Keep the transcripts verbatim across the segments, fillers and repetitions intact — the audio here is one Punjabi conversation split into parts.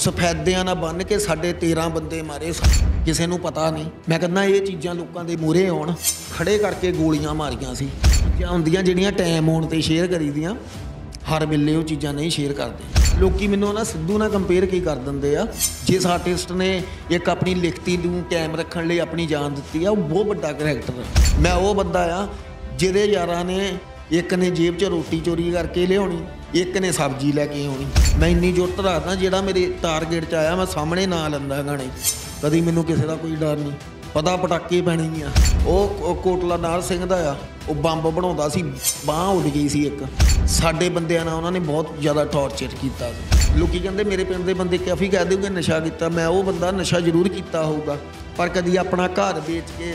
सफेदियां ना बन के साढ़े तेरह बंदे मारे, किसी नूं पता नहीं। मैं कहना ये चीज़ां लोगों के मूहरे आउण, खड़े करके गोलियां मारियां सी हुंदियां जिहड़ियां टाइम आउण ते शेयर करी दियां, हर वेले वो चीज़ां नहीं शेयर करते लोग। मैनूं ना सिद्धू नाल कंपेयर की कर दिंदे आ। जिस आर्टिस्ट ने एक अपनी लिखती नूं कायम रखण लई अपनी जान दित्ती आ, वो बहुत वड्डा करैक्टर है। मैं वो बंदा आ जिहदे यारां ने एक ने जेब च रोटी चोरी करके लियाउणी, एक ने सब्जी लैके आउणी। मैं इन्नी जुरत रखदा, जिहड़ा मेरे टारगेट च आया मैं सामने ना लैंदा गाने, कदी मैनूं किसी का कोई डर नहीं। पता पटाके पैणे आ। वो कोटला नार सिंह दा आ, वो बंब बनाउंदा सी, बांह उड़ गई सी एक। साडे बंदियां नाल उन्होंने बहुत ज़्यादा टॉर्चर किया। लोग कहते मेरे पिंड के बंदे काफ़ी कह देंगे नशा किया। मैं वो बंदा नशा जरूर किया होगा, पर कभी अपना घर बेच के।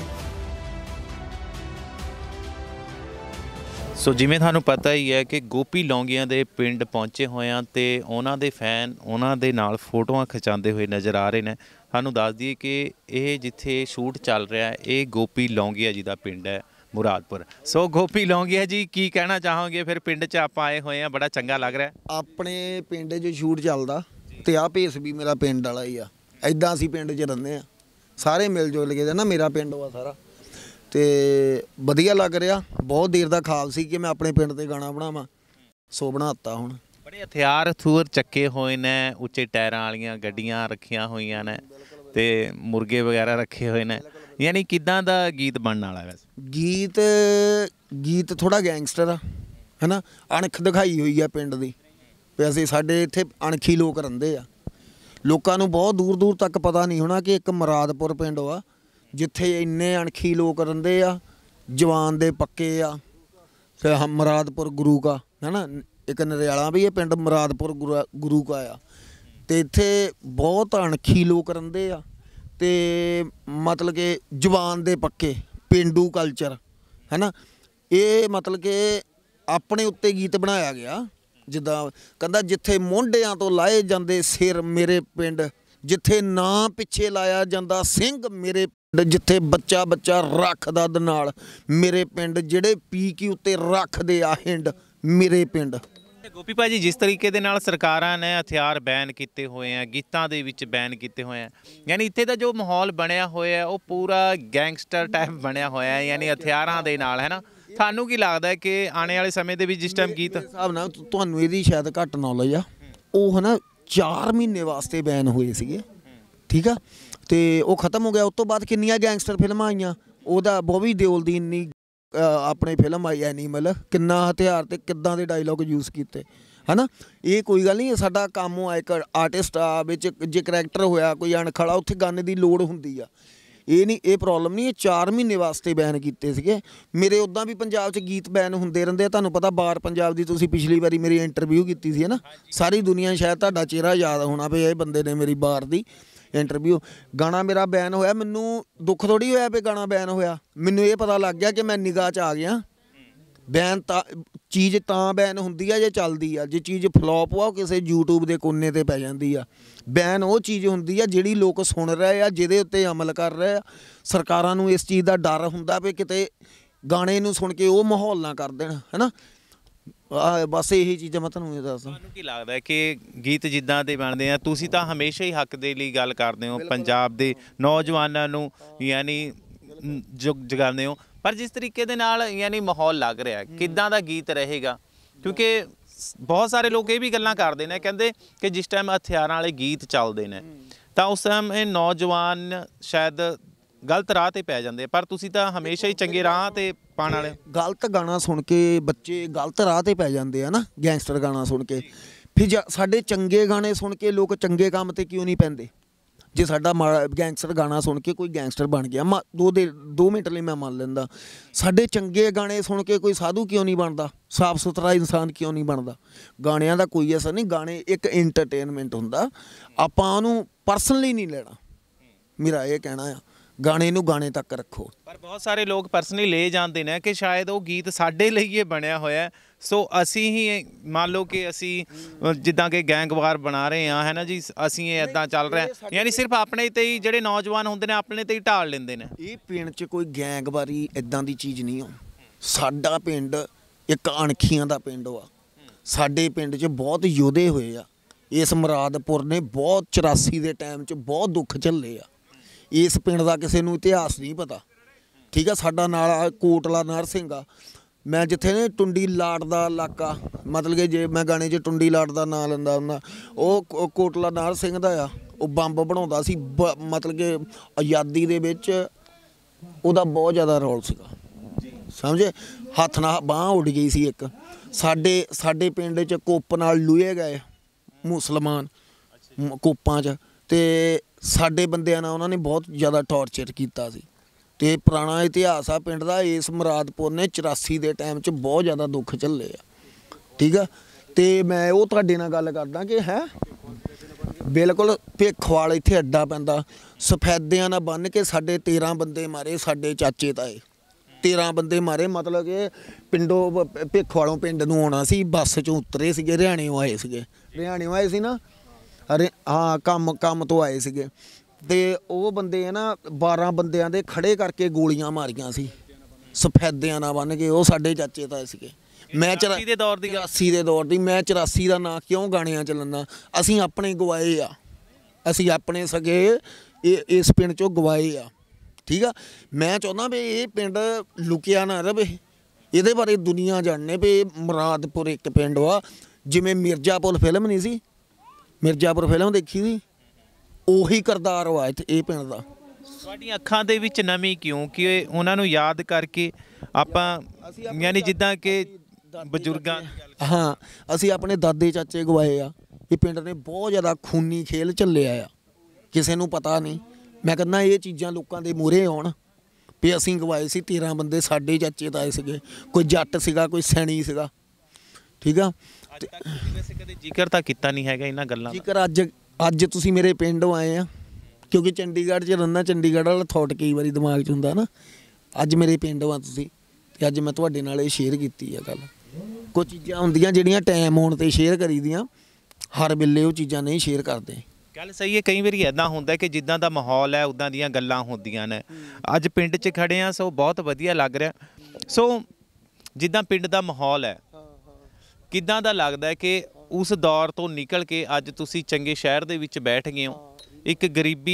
सो जिमें थानू पता ही है कि गोपी लौंगिया के पिंड पहुँचे हुए हैं तो उन्होंने फैन उन्होंने नाल फोटोआं खिचाते हुए नज़र आ रहे हैं। थानू दस दिए कि यह जिथे शूट चल रहा है ये गोपी लौंगिया जी का पिंड है, मुरादपुर। सो गोपी लौंगिया जी की कहना चाहोगे फिर पिंड च आप आए हुए हैं, बड़ा चंगा लग रहा है। अपने पिंड च शूट चलता तो आ भेस भी मेरा पिंड वाला ही आ। इदां असीं पिंड च रहिंदे आ, सारे मिल जुल के ना, मेरा पिंड वा सारा। तो वधिया लग रहा। बहुत देर का ख्वाब सी कि मैं अपने पिंड ते गाना बनावां, सो बनाता हुण। बड़े हथियार हथूर चक्के हुए ने, उच्चे टायरां वालियां गड्डियां रखियां हुई ने ते मुर्गे वगैरह रखे हुए ने, यानी किदां दा गीत बनने वाला? वैसे गीत गीत थोड़ा गैंगस्टर आ, है ना। अणख दिखाई हुई है पिंड की। वैसे साडे इत्थे अणखी लोग रहिंदे आ। लोकां नूं बहुत दूर दूर तक पता नहीं होना कि एक मुरादपुर पिंड वा जिथे इन्ने अणखी लोग रहिंदे आ, जवान दे पक्के आ। फिर हम मुरादपुर गुरु का है ना, एक नरियाला भी ये पिंड मुरादपुर गुरु गुरु का आ। तो इत्थे बहुत अणखी लोग रहिंदे आ, ते मतलब कि जवान दे पक्के पेंडू कल्चर है ना। ये मतलब कि अपने उत्ते गीत बनाया गया, जिद्दां कहंदा जिथे मोंढियां तो लाए जांदे सिर मेरे पिंड, जिथे ना पिछे लाया जांदा सिंह मेरे पिंड, जिथे बच्चा बच्चा रखदा दनाल मेरे पिंड, जिहड़े पी के उत्ते रखदे आ हिंड मेरे पिंड। गोपी भाजी जिस तरीके दे नाल सरकारां ने हथियार बैन किए हुए हैं, गीतां दे विच बैन किए हुए हैं, यानी इत्थे दा जो माहौल बनया होया है वो पूरा गैंगस्टर टाइप बनया होया है, यानी हथियारां दे नाल, है ना। थानू की लगता है कि आने वाले समय दे विच जिस टाइम गीत हिसाब नाल तुहानू इहदी शायद घट नॉलेज आ, वो है ना चार महीने वास्ते बैन हुए सीगे, ठीक आ। तो वो खत्म हो गया। उस तो बाद किन्नियां गैंगस्टर फिल्मां आईयां, ओहदा बॉबी देओल दी इन्नी अपने फिल्म आई एनीमल, किन्ना हथियार ते किद्दां दे डायलॉग यूज़ कीते, है ना। ये कोई गल नहीं, साडा काम आ एक आर्टिस्ट आ, बिच जे करैक्टर होया कोई अणखड़ा उत्थे गाने दी लोड़ हुंदी आ। ये नहीं, ये प्रॉब्लम नहीं। ये चार महीने वास्ते बैन किए सीगे। मेरे उदां भी पंजाब च गीत बैन हुंदे रहिंदे। तुहानू पता बार पंजाब दी तुसीं पिछली बारी मेरी इंटरव्यू की सी, है ना। सारी दुनिया शायद तुहाडा चेहरा याद होना भी ये बंदे ने मेरी बार दी इंटरव्यू। गाना मेरा बैन होया, मैनू दुख थोड़ी होया भी गाना बैन होया, मैनू ये पता लग गया कि मैं निगाह च आ गया। बैन ता चीज़ तां बैन हुंदी आ जे चलदी आ, जे चीज़ फ्लॉप हुआ किसी यूट्यूब के कोने ते पै जांदी आ। बैन वो चीज़ हुंदी आ जिहड़ी लोग सुन रहे आ, जिहदे उत्ते अमल कर रहे आ। सरकारां नूं इस चीज़ का डर हुंदा भी किते गाने नूं सुन के वो माहौल ना कर देण, है ना। बस यही चीज़ां मैं तुहानूं दसदा। तुहानूं की लगदा है कि गीत जिद्दां दे बनदे आ, तुसीं तां हमेशा ही हक दे लई गल करदे हो, पंजाब दे नौजवानां नूं यानी जग जगांदे हो, पर जिस तरीके दे नाल यानी माहौल लग रहा है किद्दां दा गीत रहेगा? क्योंकि बहुत सारे लोग ये भी गल्लां करदे ने, कहंदे कि जिस टाइम हथियारां वाले गीत चलदे ने तां उस टाइम ये नौजवान शायद गलत राह ते पै जांदे, पर तुसीं तां हमेशा ही चंगे राह ते पाण वाले। गलत गाना सुन के बच्चे गलत राह ते पै जांदे आ ना, गैंगस्टर गाना सुन के। फिर साडे चंगे गाने सुन के लोग चंगे काम ते क्यों नहीं पैंदे? जे साडा माड़ा गैंगस्टर गाना सुन के कोई गैंगस्टर बन गया, मा दो दे दो मिनट लिए मैं मान लैंदा। साडे चंगे गाने सुन के कोई साधु क्यों नहीं बनता? साफ सुथरा इंसान क्यों नहीं बनता? गाणियां दा कोई असर नहीं, गाने एक एंटरटेनमेंट हुंदा, आपां उहनूं पर्सनली नहीं लेना। मेरा ये कहना है, गाने नूं गाने तक रखो। पर बहुत सारे लोग पर्सनली ले जाते हैं कि शायद वो गीत साडे लिए ही बनया होया है, सो असी ही मान लो कि असी जिद्दां कि गैंगवार बना रहे हैं, है ना जी, असी इदां चल रहे हैं, यानी सिर्फ अपने ते ही जिहड़े नौजवान होंदे ने अपने ते ही ढाल लेंदे ने। ये पिंड च कोई गैंगवारी इदां दी चीज़ नहीं हो। साडा पिंड एक अणखियां दा पिंड वा। साडे पिंड च बहुत योधे होए आ, ਇਸ ਮੁਰਾਦਪੁਰ ਨੇ ਬਹੁਤ ਚੁਰਾਸੀ ਦੇ ਟਾਈਮ 'ਚ ਬਹੁਤ ਦੁੱਖ ਝੱਲੇ ਆ। ਇਸ ਪਿੰਡ ਦਾ ਕਿਸੇ ਨੂੰ ਇਤਿਹਾਸ ਨਹੀਂ ਪਤਾ, ਠੀਕ ਆ। ਸਾਡਾ ਨਾਲ ਕੋਟਲਾ ਨਹਿਰ ਸਿੰਘ ਆ, ਮੈਂ ਜਿੱਥੇ ਨੇ ਟੁੰਡੀ ਲਾਟ ਦਾ ਇਲਾਕਾ, ਮਤਲਬ ਕਿ ਜੇ ਮੈਂ ਗਾਣੇ 'ਚ ਟੁੰਡੀ ਲਾਟ ਦਾ ਨਾਂ ਲੈਂਦਾ ਹੁੰਦਾ, ਉਹ ਕੋ- ਕੋਟਲਾ ਨਹਿਰ ਸਿੰਘ ਦਾ ਆ। ਉਹ ਬੰਬ ਬਣਾਉਂਦਾ ਸੀ, ਬ ਮਤਲਬ ਕਿ ਆਜ਼ਾਦੀ ਦੇ ਵਿੱਚ ਉਹਦਾ ਬਹੁਤ ਜ਼ਿਆਦਾ ਰੋਲ ਸੀਗਾ, ਸਮਝੇ। ਹੱਥ ਨਾਲ ਬਾਂਹ ਉੱਡ ਗਈ ਸੀ ਇੱਕ। ਸਾਡੇ ਸਾਡੇ ਪਿੰਡ 'ਚ ਕੁੱਪ ਨਾਲ ਲੂਏ ਗਏ ਮੁਸਲਮਾਨ ਮ- ਕੁੱਪਾਂ 'ਚ, ਅਤੇ ਸਾਡੇ ਬੰਦਿਆਂ ਨਾਲ ਉਹਨਾਂ ਨੇ ਬਹੁਤ ਜ਼ਿਆਦਾ ਟੌਰਚਰ ਕੀਤਾ ਸੀ। ਅਤੇ ਪੁਰਾਣਾ ਇਤਿਹਾਸ ਆ ਪਿੰਡ ਦਾ। ਇਸ ਮੁਰਾਦਪੁਰ ਨੇ ਚੁਰਾਸੀ ਦੇ ਟਾਈਮ 'ਚ ਬਹੁਤ ਜ਼ਿਆਦਾ ਦੁੱਖ ਝੱਲੇ ਆ, ਠੀਕ ਆ। ਅਤੇ ਮੈਂ ਉਹ ਤੁਹਾਡੇ ਨਾਲ ਗੱਲ ਕਰਦਾ ਕਿ ਹੈ ਬਿਲਕੁਲ ਭਿੱਖਵਾਲ ਇੱਥੇ ਅੱਡਾ ਪੈਂਦਾ, ਸਫੈਦਿਆਂ ਨਾਲ ਬੰਨ੍ਹ ਕੇ ਸਾਡੇ ਤੇਰ੍ਹਾਂ ਬੰਦੇ ਮਾਰੇ, ਸਾਡੇ ਚਾਚੇ ਤਾਏ ਤੇਰ੍ਹਾਂ ਬੰਦੇ ਮਾਰੇ। ਮਤਲਬ ਕਿ ਪਿੰਡੋਂ ਭਿੱਖਵਾਲੋਂ ਪਿੰਡ ਨੂੰ ਆਉਣਾ ਸੀ, ਬੱਸ 'ਚੋਂ ਉਤਰੇ ਸੀਗੇ, ਹਰਿਆਣਿਓਂ ਆਏ ਸੀਗੇ, ਹਰਿਆਣਿਓਂ ਆਏ ਸੀ ਨਾ, ਅਰੇ ਹਾਂ ਕੰਮ ਕੰਮ ਤੋਂ ਆਏ ਸੀਗੇ। ਅਤੇ ਉਹ ਬੰਦੇ ਆ ਨਾ ਬਾਰ੍ਹਾਂ ਬੰਦਿਆਂ ਦੇ ਖੜੇ ਕਰਕੇ ਗੋਲੀਆਂ ਮਾਰੀਆਂ ਸੀ, ਸਫੈਦਿਆਂ ਨਾਲ ਬੰਨ੍ਹ ਕੇ। ਉਹ ਸਾਡੇ ਚਾਚੇ ਤਾਏ ਸੀਗੇ। ਮੈਂ ਚੁਰਾਸੀ ਦੇ ਦੌਰ ਦੀ ਗੱਲ, ਚੁਰਾਸੀ ਦੇ ਦੌਰ ਦੀ। ਮੈਂ ਚੁਰਾਸੀ ਦਾ ਨਾਂ ਕਿਉਂ ਗਾਣਿਆਂ 'ਚ ਲੈਂਦਾ, ਅਸੀਂ ਆਪਣੇ ਗਵਾਏ ਆ, ਅਸੀਂ ਆਪਣੇ ਸਗੇ ਇਹ ਇਸ ਪਿੰਡ 'ਚੋਂ ਗਵਾਏ ਆ, ਠੀਕ ਆ। ਮੈਂ ਚਾਹੁੰਦਾ ਵੀ ਇਹ ਪਿੰਡ ਲੁਕਿਆ ਨਾ ਰਵੇ, ਇਹਦੇ ਬਾਰੇ ਦੁਨੀਆ ਜਾਣੇ ਵੀ ਮੁਰਾਦਪੁਰ ਇੱਕ ਪਿੰਡ ਵਾ। ਜਿਵੇਂ ਮਿਰਜ਼ਾਪੁਰ ਫਿਲਮ ਨਹੀਂ ਸੀ, ਮਿਰਜ਼ਾਪੁਰ ਫਿਲਮ ਦੇਖੀ ਸੀ, ਉਹੀ ਕਿਰਦਾਰ ਵਾ ਇੱਥੇ ਇਹ ਪਿੰਡ ਦਾ। ਤੁਹਾਡੀਆਂ ਅੱਖਾਂ ਦੇ ਵਿੱਚ ਨਮੀ ਕਿਉਂ ਕਿ ਉਹਨਾਂ ਨੂੰ ਯਾਦ ਕਰਕੇ ਆਪਾਂ, ਯਾਨੀ ਜਿੱਦਾਂ ਕਿ ਬਜ਼ੁਰਗਾਂ, ਹਾਂ ਅਸੀਂ ਆਪਣੇ ਦਾਦੇ ਚਾਚੇ ਗਵਾਏ ਆ। ਇਹ ਪਿੰਡ ਨੇ ਬਹੁਤ ਜ਼ਿਆਦਾ ਖੂਨੀ ਖੇਲ ਝੱਲਿਆ ਆ, ਕਿਸੇ ਨੂੰ ਪਤਾ ਨਹੀਂ। ਮੈਂ ਕਹਿੰਦਾ ਇਹ ਚੀਜ਼ਾਂ ਲੋਕਾਂ ਦੇ ਮੂਹਰੇ ਆਉਣ ਵੀ ਅਸੀਂ ਗਵਾਏ ਸੀ ਤੇਰ੍ਹਾਂ ਬੰਦੇ, ਸਾਡੇ ਚਾਚੇ ਤਾਏ ਸੀਗੇ, ਕੋਈ ਜੱਟ ਸੀਗਾ, ਕੋਈ ਸੈਣੀ ਸੀਗਾ, ਠੀਕ ਆ। ਅੱਜ ਤੱਕ ਤੁਸੀਂ ਵੈਸੇ ਕਦੇ ਜ਼ਿਕਰ ਤਾਂ ਕੀਤਾ ਨਹੀਂ ਹੈਗਾ ਇਹਨਾਂ ਗੱਲਾਂ ਦਾ। ਜੇਕਰ ਅੱਜ ਅੱਜ ਤੁਸੀਂ ਮੇਰੇ ਪਿੰਡੋਂ ਆਏ ਆ, ਕਿਉਂਕਿ ਚੰਡੀਗੜ੍ਹ 'ਚ ਰਹਿੰਦਾ, ਚੰਡੀਗੜ੍ਹ ਵਾਲਾ ਥੋਟ ਕਈ ਵਾਰੀ ਦਿਮਾਗ 'ਚ ਹੁੰਦਾ ਨਾ। ਅੱਜ ਮੇਰੇ ਪਿੰਡੋਂ ਆ ਤੁਸੀਂ, ਅਤੇ ਅੱਜ ਮੈਂ ਤੁਹਾਡੇ ਨਾਲ ਇਹ ਸ਼ੇਅਰ ਕੀਤੀ ਆ ਗੱਲ। ਕੁਝ ਚੀਜ਼ਾਂ ਹੁੰਦੀਆਂ ਜਿਹੜੀਆਂ ਟਾਈਮ ਆਉਣ 'ਤੇ ਸ਼ੇਅਰ ਕਰੀ ਦੀਆਂ, ਹਰ ਵੇਲੇ ਉਹ ਚੀਜ਼ਾਂ ਨਹੀਂ ਸ਼ੇਅਰ ਕਰਦੇ। ਗੱਲ ਸਹੀ ਹੈ। ਕਈ ਵਾਰੀ ਇੱਦਾਂ ਹੁੰਦਾ ਕਿ ਜਿੱਦਾਂ ਦਾ ਮਾਹੌਲ ਹੈ ਉੱਦਾਂ ਦੀਆਂ ਗੱਲਾਂ ਹੁੰਦੀਆਂ ਨੇ। ਅੱਜ ਪਿੰਡ 'ਚ ਖੜੇ ਆ, ਸੋ ਬਹੁਤ ਵਧੀਆ ਲੱਗ ਰਿਹਾ। ਸੋ ਜਿੱਦਾਂ ਪਿੰਡ ਦਾ ਮਾਹੌਲ ਹੈ, ਕਿੱਦਾਂ ਦਾ ਲੱਗਦਾ ਹੈ ਕਿ ਉਸ ਦੌਰ ਤੋਂ ਨਿਕਲ ਕੇ ਅੱਜ ਤੁਸੀਂ ਚੰਗੇ ਸ਼ਹਿਰ ਦੇ ਵਿੱਚ ਬੈਠ ਗਏ ਹੋ, ਇੱਕ ਗਰੀਬੀ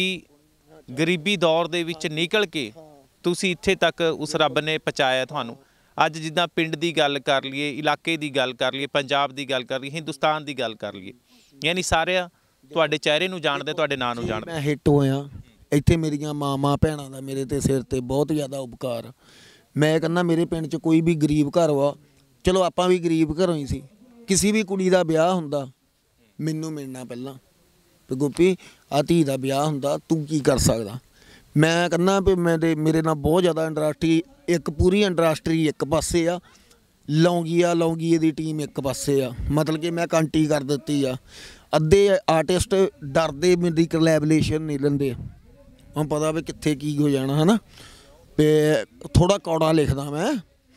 ਗਰੀਬੀ ਦੌਰ ਦੇ ਵਿੱਚ ਨਿਕਲ ਕੇ ਤੁਸੀਂ ਇੱਥੇ ਤੱਕ ਉਸ ਰੱਬ ਨੇ ਪਹੁੰਚਾਇਆ ਤੁਹਾਨੂੰ। ਅੱਜ ਜਿੱਦਾਂ ਪਿੰਡ ਦੀ ਗੱਲ ਕਰ ਲਈਏ, ਇਲਾਕੇ ਦੀ ਗੱਲ ਕਰ ਲਈਏ, ਪੰਜਾਬ ਦੀ ਗੱਲ ਕਰ ਲਈਏ, ਹਿੰਦੁਸਤਾਨ ਦੀ ਗੱਲ ਕਰ ਲਈਏ, ਯਾਨੀ ਸਾਰੇ ਤੁਹਾਡੇ ਚਿਹਰੇ ਨੂੰ ਜਾਣਦੇ, ਤੁਹਾਡੇ ਨਾਂ ਨੂੰ ਜਾਣਦੇ। ਮੈਂ ਹਿੱਟ ਹੋਇਆ ਇੱਥੇ, ਮੇਰੀਆਂ ਮਾਵਾਂ ਭੈਣਾਂ ਦਾ ਮੇਰੇ ਤੇ ਸਿਰ ਤੇ ਬਹੁਤ ਜ਼ਿਆਦਾ ਉਪਕਾਰ। ਮੈਂ ਕਹਿੰਦਾ ਮੇਰੇ ਪਿੰਡ 'ਚ ਕੋਈ ਵੀ ਗਰੀਬ ਘਰ ਵਾ, ਚਲੋ ਆਪਾਂ ਵੀ ਗਰੀਬ ਘਰੋਂ ਹੀ ਸੀ, ਕਿਸੇ ਵੀ ਕੁੜੀ ਦਾ ਵਿਆਹ ਹੁੰਦਾ ਮੈਨੂੰ ਮਿਲਣਾ ਪਹਿਲਾਂ ਵੀ ਗੋਪੀ ਆ ਧੀ ਦਾ ਵਿਆਹ ਹੁੰਦਾ, ਤੂੰ ਕੀ ਕਰ ਸਕਦਾ। ਮੈਂ ਕਹਿੰਦਾ ਵੀ ਮੇਰੇ ਮੇਰੇ ਨਾਲ ਬਹੁਤ ਜ਼ਿਆਦਾ ਇੰਡਸਟਰੀ, ਇੱਕ ਪੂਰੀ ਇੰਡਸਟਰੀ ਇੱਕ ਪਾਸੇ ਆ, ਲੌਂਗੀਆ ਲੌਂਗੀਏ ਦੀ ਟੀਮ ਇੱਕ ਪਾਸੇ ਆ, ਮਤਲਬ ਕਿ ਮੈਂ ਕੰਟੀ ਕਰ ਦਿੱਤੀ ਆ। ਅੱਧੇ ਆਰਟਿਸਟ ਡਰਦੇ ਮੇਰੀ ਕੋਲੈਬੋਰੇਸ਼ਨ ਨਹੀਂ ਲੈਂਦੇ, ਹੁਣ ਪਤਾ ਵੀ ਕਿੱਥੇ ਕੀ ਹੋ ਜਾਣਾ ਹੈ ਨਾ। ਅਤੇ ਥੋੜ੍ਹਾ ਕੌੜਾ ਲਿਖਦਾ ਮੈਂ,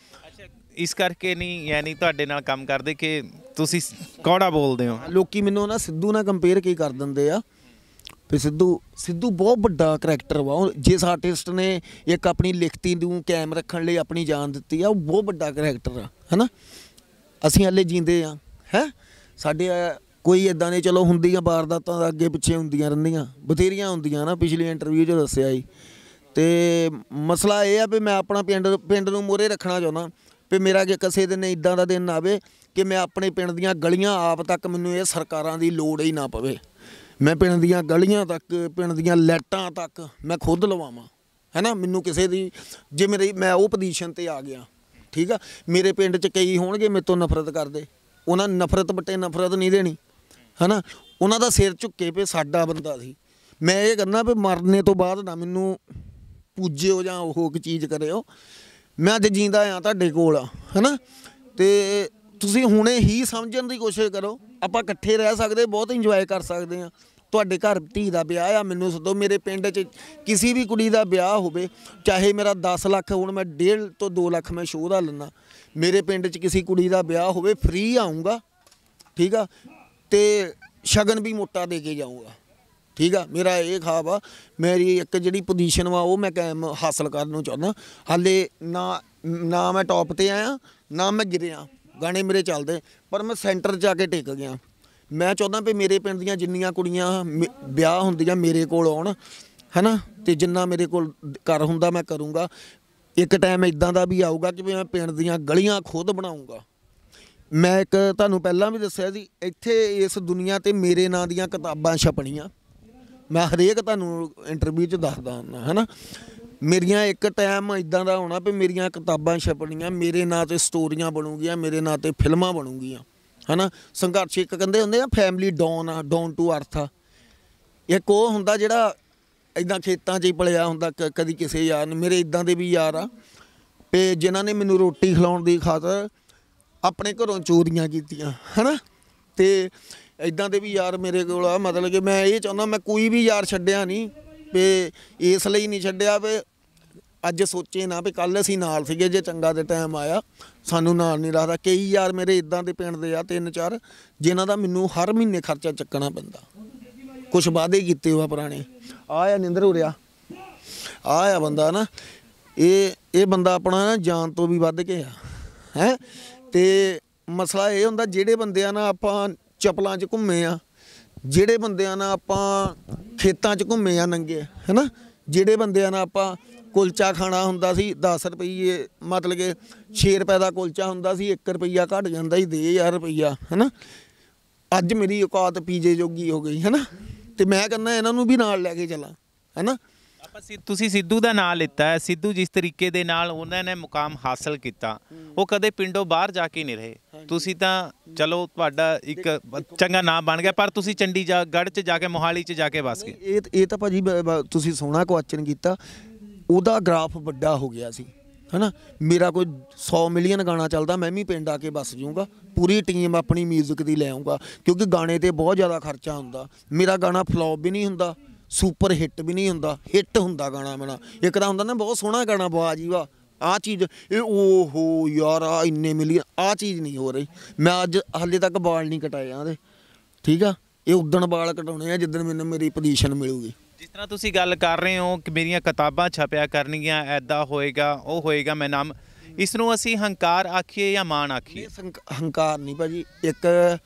ਇਸ ਕਰਕੇ ਨਹੀਂ ਯਾਨੀ ਤੁਹਾਡੇ ਨਾਲ ਕੰਮ ਕਰਦੇ ਕਿ ਤੁਸੀਂ ਕੌੜਾ ਬੋਲਦੇ ਹੋ। ਲੋਕੀ ਮੈਨੂੰ ਨਾ ਸਿੱਧੂ ਨਾਲ ਕੰਪੇਅਰ ਕੀ ਕਰ ਦਿੰਦੇ ਆ ਵੀ ਸਿੱਧੂ ਸਿੱਧੂ ਬਹੁਤ ਵੱਡਾ ਕਰੈਕਟਰ ਵਾ। ਜਿਸ ਆਰਟਿਸਟ ਨੇ ਇੱਕ ਆਪਣੀ ਲਿਖਤੀ ਨੂੰ ਕਾਇਮ ਰੱਖਣ ਲਈ ਆਪਣੀ ਜਾਨ ਦਿੱਤੀ ਆ, ਉਹ ਬਹੁਤ ਵੱਡਾ ਕਰੈਕਟਰ ਆ, ਹੈ ਨਾ। ਅਸੀਂ ਹਾਲੇ ਜੀਂਦੇ ਆ ਹੈ, ਸਾਡੇ ਕੋਈ ਇੱਦਾਂ ਨੇ, ਚਲੋ ਹੁੰਦੀਆਂ ਵਾਰਦਾਤਾਂ ਦਾ ਅੱਗੇ ਪਿੱਛੇ ਹੁੰਦੀਆਂ ਰਹਿੰਦੀਆਂ, ਬਥੇਰੀਆਂ ਹੁੰਦੀਆਂ ਨਾ, ਪਿਛਲੀ ਇੰਟਰਵਿਊ 'ਚ ਦੱਸਿਆ ਜੀ। ਅਤੇ ਮਸਲਾ ਇਹ ਆ ਵੀ ਮੈਂ ਆਪਣਾ ਪਿੰਡ ਪਿੰਡ ਨੂੰ ਮੂਹਰੇ ਰੱਖਣਾ ਚਾਹੁੰਦਾ ਵੀ ਮੇਰਾ ਜੇ ਕਿਸੇ ਦਿਨ ਇੱਦਾਂ ਦਾ ਦਿਨ ਆਵੇ ਕਿ ਮੈਂ ਆਪਣੇ ਪਿੰਡ ਦੀਆਂ ਗਲੀਆਂ ਆਪ ਤੱਕ, ਮੈਨੂੰ ਇਹ ਸਰਕਾਰਾਂ ਦੀ ਲੋੜ ਹੀ ਨਾ ਪਵੇ, ਮੈਂ ਪਿੰਡ ਦੀਆਂ ਗਲੀਆਂ ਤੱਕ, ਪਿੰਡ ਦੀਆਂ ਲਾਈਟਾਂ ਤੱਕ ਮੈਂ ਖੁਦ ਲਵਾਵਾਂ, ਹੈ ਨਾ। ਮੈਨੂੰ ਕਿਸੇ ਦੀ ਜੇ ਮੇਰੀ ਮੈਂ ਉਹ ਪੋਜੀਸ਼ਨ 'ਤੇ ਆ ਗਿਆ, ਠੀਕ ਆ। ਮੇਰੇ ਪਿੰਡ 'ਚ ਕਈ ਹੋਣਗੇ ਮੇਰੇ ਤੋਂ ਨਫ਼ਰਤ ਕਰਦੇ, ਉਹਨਾਂ ਨਫ਼ਰਤ ਬਟੇ ਨਫ਼ਰਤ ਨਹੀਂ ਦੇਣੀ, ਹੈ ਨਾ। ਉਹਨਾਂ ਦਾ ਸਿਰ ਝੁੱਕੇ ਪਏ ਸਾਡਾ ਬੰਦਾ ਸੀ। ਮੈਂ ਇਹ ਕਹਿੰਦਾ ਵੀ ਮਰਨੇ ਤੋਂ ਬਾਅਦ ਨਾ ਮੈਨੂੰ ਪੂਜਿਓ ਜਾਂ ਉਹ ਇੱਕ ਚੀਜ਼ ਕਰਿਓ, ਮੈਂ ਅੱਜ ਜੀਂਦਾ ਆ ਤੁਹਾਡੇ ਕੋਲ, ਹੈ ਨਾ। ਅਤੇ ਤੁਸੀਂ ਹੁਣੇ ਹੀ ਸਮਝਣ ਦੀ ਕੋਸ਼ਿਸ਼ ਕਰੋ, ਆਪਾਂ ਇਕੱਠੇ ਰਹਿ ਸਕਦੇ, ਬਹੁਤ ਇੰਜੋਏ ਕਰ ਸਕਦੇ ਹਾਂ। ਤੁਹਾਡੇ ਘਰ ਧੀ ਦਾ ਵਿਆਹ ਆ, ਮੈਨੂੰ ਸੱਦੋ। ਮੇਰੇ ਪਿੰਡ 'ਚ ਕਿਸੇ ਵੀ ਕੁੜੀ ਦਾ ਵਿਆਹ ਹੋਵੇ, ਚਾਹੇ ਮੇਰਾ ਦਸ ਲੱਖ, ਹੁਣ ਮੈਂ ਡੇਢ ਤੋਂ ਦੋ ਲੱਖ ਮੈਂ ਸ਼ੋਅ ਦਾ ਲੈਂਦਾ, ਮੇਰੇ ਪਿੰਡ 'ਚ ਕਿਸੇ ਕੁੜੀ ਦਾ ਵਿਆਹ ਹੋਵੇ ਫ੍ਰੀ ਆਊਂਗਾ, ਠੀਕ ਆ। ਅਤੇ ਸ਼ਗਨ ਵੀ ਮੋਟਾ ਦੇ ਕੇ ਜਾਊਂਗਾ, ਠੀਕ ਆ। ਮੇਰਾ ਇਹ ਖਾਬ ਆ, ਮੇਰੀ ਇੱਕ ਜਿਹੜੀ ਪੋਜੀਸ਼ਨ ਵਾ ਉਹ ਮੈਂ ਕਾਇਮ ਹਾਸਲ ਕਰਨ ਨੂੰ ਚਾਹੁੰਦਾ। ਹਾਲੇ ਨਾ ਨਾ ਮੈਂ ਟੌਪ 'ਤੇ ਆਇਆ, ਨਾ ਮੈਂ ਗਿਰਿਆ, ਗਾਣੇ ਮੇਰੇ ਚੱਲਦੇ, ਪਰ ਮੈਂ ਸੈਂਟਰ 'ਚ ਆ ਕੇ ਟਿਕ ਗਿਆ। ਮੈਂ ਚਾਹੁੰਦਾ ਵੀ ਮੇਰੇ ਪਿੰਡ ਦੀਆਂ ਜਿੰਨੀਆਂ ਕੁੜੀਆਂ ਮੇ- ਵਿਆਹ ਹੁੰਦੀਆਂ ਮੇਰੇ ਕੋਲ ਆਉਣ ਹੈ ਨਾ, ਤੇ ਜਿੰਨਾ ਮੇਰੇ ਕੋਲ ਕਰ ਹੁੰਦਾ ਮੈਂ ਕਰੂੰਗਾ। ਇੱਕ ਟਾਈਮ ਇਦਾਂ ਦਾ ਵੀ ਆਊਗਾ ਕਿ ਮੈਂ ਪਿੰਡ ਦੀਆਂ ਗਲੀਆਂ ਖੁਦ ਬਣਾਊਂਗਾ। ਮੈਂ ਇੱਕ ਤੁਹਾਨੂੰ ਪਹਿਲਾਂ ਵੀ ਦੱਸਿਆ ਸੀ, ਇੱਥੇ ਇਸ ਦੁਨੀਆ ਤੇ ਮੇਰੇ ਨਾਂ ਦੀਆਂ ਕਿਤਾਬਾਂ ਛਪਣੀਆਂ। ਮੈਂ ਹਰੇਕ ਤੁਹਾਨੂੰ ਇੰਟਰਵਿਊ 'ਚ ਦੱਸਦਾ ਹੁੰਦਾ ਹੈ ਨਾ। ਮੇਰੀਆਂ ਇੱਕ ਟਾਈਮ ਇਦਾਂ ਦਾ ਹੋਣਾ ਵੀ ਮੇਰੀਆਂ ਕਿਤਾਬਾਂ ਛਪਣੀਆਂ, ਮੇਰੇ ਨਾਂ 'ਤੇ ਸਟੋਰੀਆਂ ਬਣੂਗੀਆਂ, ਮੇਰੇ ਨਾਂ 'ਤੇ ਫਿਲਮਾਂ ਬਣੂਗੀਆਂ ਹੈ ਨਾ। ਸੰਘਰਸ਼ ਇੱਕ ਕਹਿੰਦੇ ਹੁੰਦੇ ਆ ਫੈਮਿਲੀ ਡਾਊਨ ਆ, ਡਾਊਨ ਟੂ ਅਰਥ ਆ। ਇੱਕ ਉਹ ਹੁੰਦਾ ਜਿਹੜਾ ਇੱਦਾਂ ਖੇਤਾਂ 'ਚ ਹੀ ਪਲਿਆ ਹੁੰਦਾ, ਕ ਕਦੀ ਕਿਸੇ ਯਾਰ ਨੇ। ਮੇਰੇ ਇੱਦਾਂ ਦੇ ਵੀ ਯਾਰ ਆ ਅਤੇ ਜਿਨ੍ਹਾਂ ਨੇ ਮੈਨੂੰ ਰੋਟੀ ਖਿਲਾਉਣ ਦੀ ਖਾਤਰ ਆਪਣੇ ਘਰੋਂ ਚੋਰੀਆਂ ਕੀਤੀਆਂ ਹੈ ਨਾ। ਅਤੇ ਇੱਦਾਂ ਦੇ ਵੀ ਯਾਰ ਮੇਰੇ ਕੋਲ ਆ। ਮਤਲਬ ਕਿ ਮੈਂ ਇਹ ਚਾਹੁੰਦਾ ਮੈਂ ਕੋਈ ਵੀ ਯਾਰ ਛੱਡਿਆ ਨਹੀਂ, ਵੀ ਇਸ ਲਈ ਨਹੀਂ ਛੱਡਿਆ ਵੀ ਅੱਜ ਸੋਚੇ ਨਾ ਵੀ ਕੱਲ੍ਹ ਅਸੀਂ ਨਾਲ ਸੀਗੇ, ਜੇ ਚੰਗਾ ਦੇ ਟਾਈਮ ਆਇਆ ਸਾਨੂੰ ਨਾਲ ਨਹੀਂ ਰੱਖਦਾ। ਕਈ ਯਾਰ ਮੇਰੇ ਇੱਦਾਂ ਦੇ ਪਿੰਡ ਦੇ ਆ ਤਿੰਨ ਚਾਰ, ਜਿਨ੍ਹਾਂ ਦਾ ਮੈਨੂੰ ਹਰ ਮਹੀਨੇ ਖਰਚਾ ਚੱਕਣਾ ਪੈਂਦਾ। ਕੁਛ ਵਾਅਦੇ ਕੀਤੇ ਹੋਆ ਪੁਰਾਣੇ। ਆਹ ਆ ਨਿੰਦਰ ਹੋ ਰਿਹਾ, ਆਹ ਆ ਬੰਦਾ ਨਾ, ਇਹ ਇਹ ਬੰਦਾ ਆਪਣਾ ਨਾ ਜਾਨ ਤੋਂ ਵੀ ਵੱਧ ਕੇ ਆ ਹੈ। ਅਤੇ ਮਸਲਾ ਇਹ ਹੁੰਦਾ ਜਿਹੜੇ ਬੰਦਿਆਂ ਨਾਲ ਆਪਾਂ ਚੱਪਲਾਂ 'ਚ ਘੁੰਮੇ ਆ, ਜਿਹੜੇ ਬੰਦਿਆਂ ਨਾਲ ਆਪਾਂ ਖੇਤਾਂ 'ਚ ਘੁੰਮੇ ਆ ਨੰਗੇ ਹੈ ਨਾ, ਜਿਹੜੇ ਬੰਦਿਆਂ ਨਾਲ ਆਪਾਂ ਕੁਲਚਾ ਖਾਣਾ ਹੁੰਦਾ ਸੀ ਦਸ ਰੁਪਈਏ, ਮਤਲਬ ਕਿ ਛੇ ਰੁਪਏ ਦਾ ਕੁਲਚਾ ਹੁੰਦਾ ਸੀ, ਇੱਕ ਰੁਪਈਆ ਘੱਟ ਜਾਂਦਾ ਸੀ, ਦੇ ਯਾਰ ਰੁਪਈਆ ਹੈ ਨਾ। ਅੱਜ ਮੇਰੀ ਔਕਾਤ ਪੀਜੇ ਜੋਗੀ ਹੋ ਗਈ ਹੈ ਨਾ, ਅਤੇ ਮੈਂ ਕਹਿੰਦਾ ਇਹਨਾਂ ਨੂੰ ਵੀ ਨਾਲ ਲੈ ਕੇ ਚੱਲਾਂ ਹੈ ਨਾ। ਆਪਾਂ ਸਿ ਤੁਸੀਂ ਸਿੱਧੂ ਦਾ ਨਾਂ ਲਿੱਤਾ ਹੈ। ਸਿੱਧੂ ਜਿਸ ਤਰੀਕੇ ਦੇ ਨਾਲ ਉਹਨਾਂ ਨੇ ਮੁਕਾਮ ਹਾਸਲ ਕੀਤਾ, ਉਹ ਕਦੇ ਪਿੰਡੋਂ ਬਾਹਰ ਜਾ ਕੇ ਨਹੀਂ ਰਹੇ। ਤੁਸੀਂ ਤਾਂ ਚਲੋ ਤੁਹਾਡਾ ਇੱਕ ਚੰਗਾ ਨਾਮ ਬਣ ਗਿਆ, ਪਰ ਤੁਸੀਂ ਚੰਡੀਗੜ੍ਹ 'ਚ ਜਾ ਕੇ, ਮੋਹਾਲੀ 'ਚ ਜਾ ਕੇ ਵਸ ਗਏ। ਇਹ ਇਹ ਤਾਂ ਭਾਜੀ ਤੁਸੀਂ ਸੋਹਣਾ ਕੁਐਸਚਨ ਕੀਤਾ। ਉਹਦਾ ਗ੍ਰਾਫ ਵੱਡਾ ਹੋ ਗਿਆ ਸੀ ਹੈ ਨਾ। ਮੇਰਾ ਕੋਈ ਸੌ ਮਿਲੀਅਨ ਗਾਣਾ ਚੱਲਦਾ, ਮੈਂ ਵੀ ਪਿੰਡ ਆ ਕੇ ਵੱਸ ਜਾਊਂਗਾ, ਪੂਰੀ ਟੀਮ ਆਪਣੀ ਮਿਊਜ਼ਿਕ ਦੀ ਲੈ ਆਊਂਗਾ, ਕਿਉਂਕਿ ਗਾਣੇ 'ਤੇ ਬਹੁਤ ਜ਼ਿਆਦਾ ਖਰਚਾ ਹੁੰਦਾ। ਮੇਰਾ ਗਾਣਾ ਫਲੋਪ ਵੀ ਨਹੀਂ ਹੁੰਦਾ, ਸੁਪਰ ਹਿੱਟ ਵੀ ਨਹੀਂ ਹੁੰਦਾ, ਹਿੱਟ ਹੁੰਦਾ ਗਾਣਾ ਮੇਰਾ। ਇੱਕ ਤਾਂ ਹੁੰਦਾ ਨਾ ਬਹੁਤ ਸੋਹਣਾ ਗਾਣਾ, ਵਾਹ ਜੀ ਵਾਹ, ਆਹ ਚੀਜ਼, ਇਹ ਓਹੋ ਯਾਰ ਆ ਇੰਨੇ ਮਿਲੀਅਨ, ਆਹ ਚੀਜ਼ ਨਹੀਂ ਹੋ ਰਹੀ। ਮੈਂ ਅੱਜ ਹਾਲੇ ਤੱਕ ਵਾਲ ਨਹੀਂ ਕਟਾਏ ਉਹਦੇ, ਠੀਕ ਆ। ਇਹ ਉਦਣ ਵਾਲ ਕਟਾਉਣੇ ਆ ਜਿੱਦਣ ਮੈਨੂੰ ਮੇਰੀ ਪੋਜੀਸ਼ਨ ਮਿਲੂਗੀ। ਜਿਸ ਤਰ੍ਹਾਂ ਤੁਸੀਂ ਗੱਲ ਕਰ ਰਹੇ ਹੋ ਕਿ ਮੇਰੀਆਂ ਕਿਤਾਬਾਂ ਛਪਿਆ ਕਰਨਗੀਆਂ, ਐਦਾਂ ਹੋਏਗਾ, ਉਹ ਹੋਏਗਾ, ਮੈਂ ਨਾਮ, ਇਸ ਨੂੰ ਅਸੀਂ ਹੰਕਾਰ ਆਖੀਏ ਜਾਂ ਮਾਣ ਆਖੀਏ? ਹੰਕਾਰ ਨਹੀਂ ਭਾਜੀ, ਇੱਕ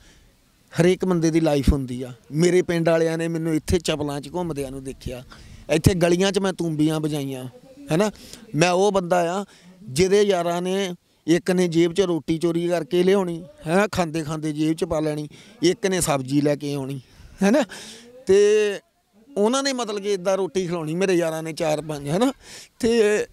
ਹਰੇਕ ਬੰਦੇ ਦੀ ਲਾਈਫ ਹੁੰਦੀ ਆ। ਮੇਰੇ ਪਿੰਡ ਵਾਲਿਆਂ ਨੇ ਮੈਨੂੰ ਇੱਥੇ ਚਪਲਾਂ 'ਚ ਘੁੰਮਦਿਆਂ ਨੂੰ ਦੇਖਿਆ, ਇੱਥੇ ਗਲੀਆਂ 'ਚ ਮੈਂ ਤੂੰਬੀਆਂ ਵਜਾਈਆਂ ਹੈ ਨਾ। ਮੈਂ ਉਹ ਬੰਦਾ ਆ ਜਿਹਦੇ ਯਾਰਾਂ ਨੇ, ਇੱਕ ਨੇ ਜੇਬ 'ਚ ਰੋਟੀ ਚੋਰੀ ਕਰਕੇ ਲਿਆਉਣੀ ਹੈ ਨਾ, ਖਾਂਦੇ ਖਾਂਦੇ ਜੇਬ 'ਚ ਪਾ ਲੈਣੀ, ਇੱਕ ਨੇ ਸਬਜ਼ੀ ਲੈ ਕੇ ਆਉਣੀ ਹੈ ਨਾ, ਅਤੇ ਉਹਨਾਂ ਨੇ ਮਤਲਬ ਕਿ ਇੱਦਾਂ ਰੋਟੀ ਖਿਲਾਉਣੀ ਮੇਰੇ ਯਾਰਾਂ ਨੇ ਚਾਰ ਪੰਜ ਹੈ ਨਾ। ਅਤੇ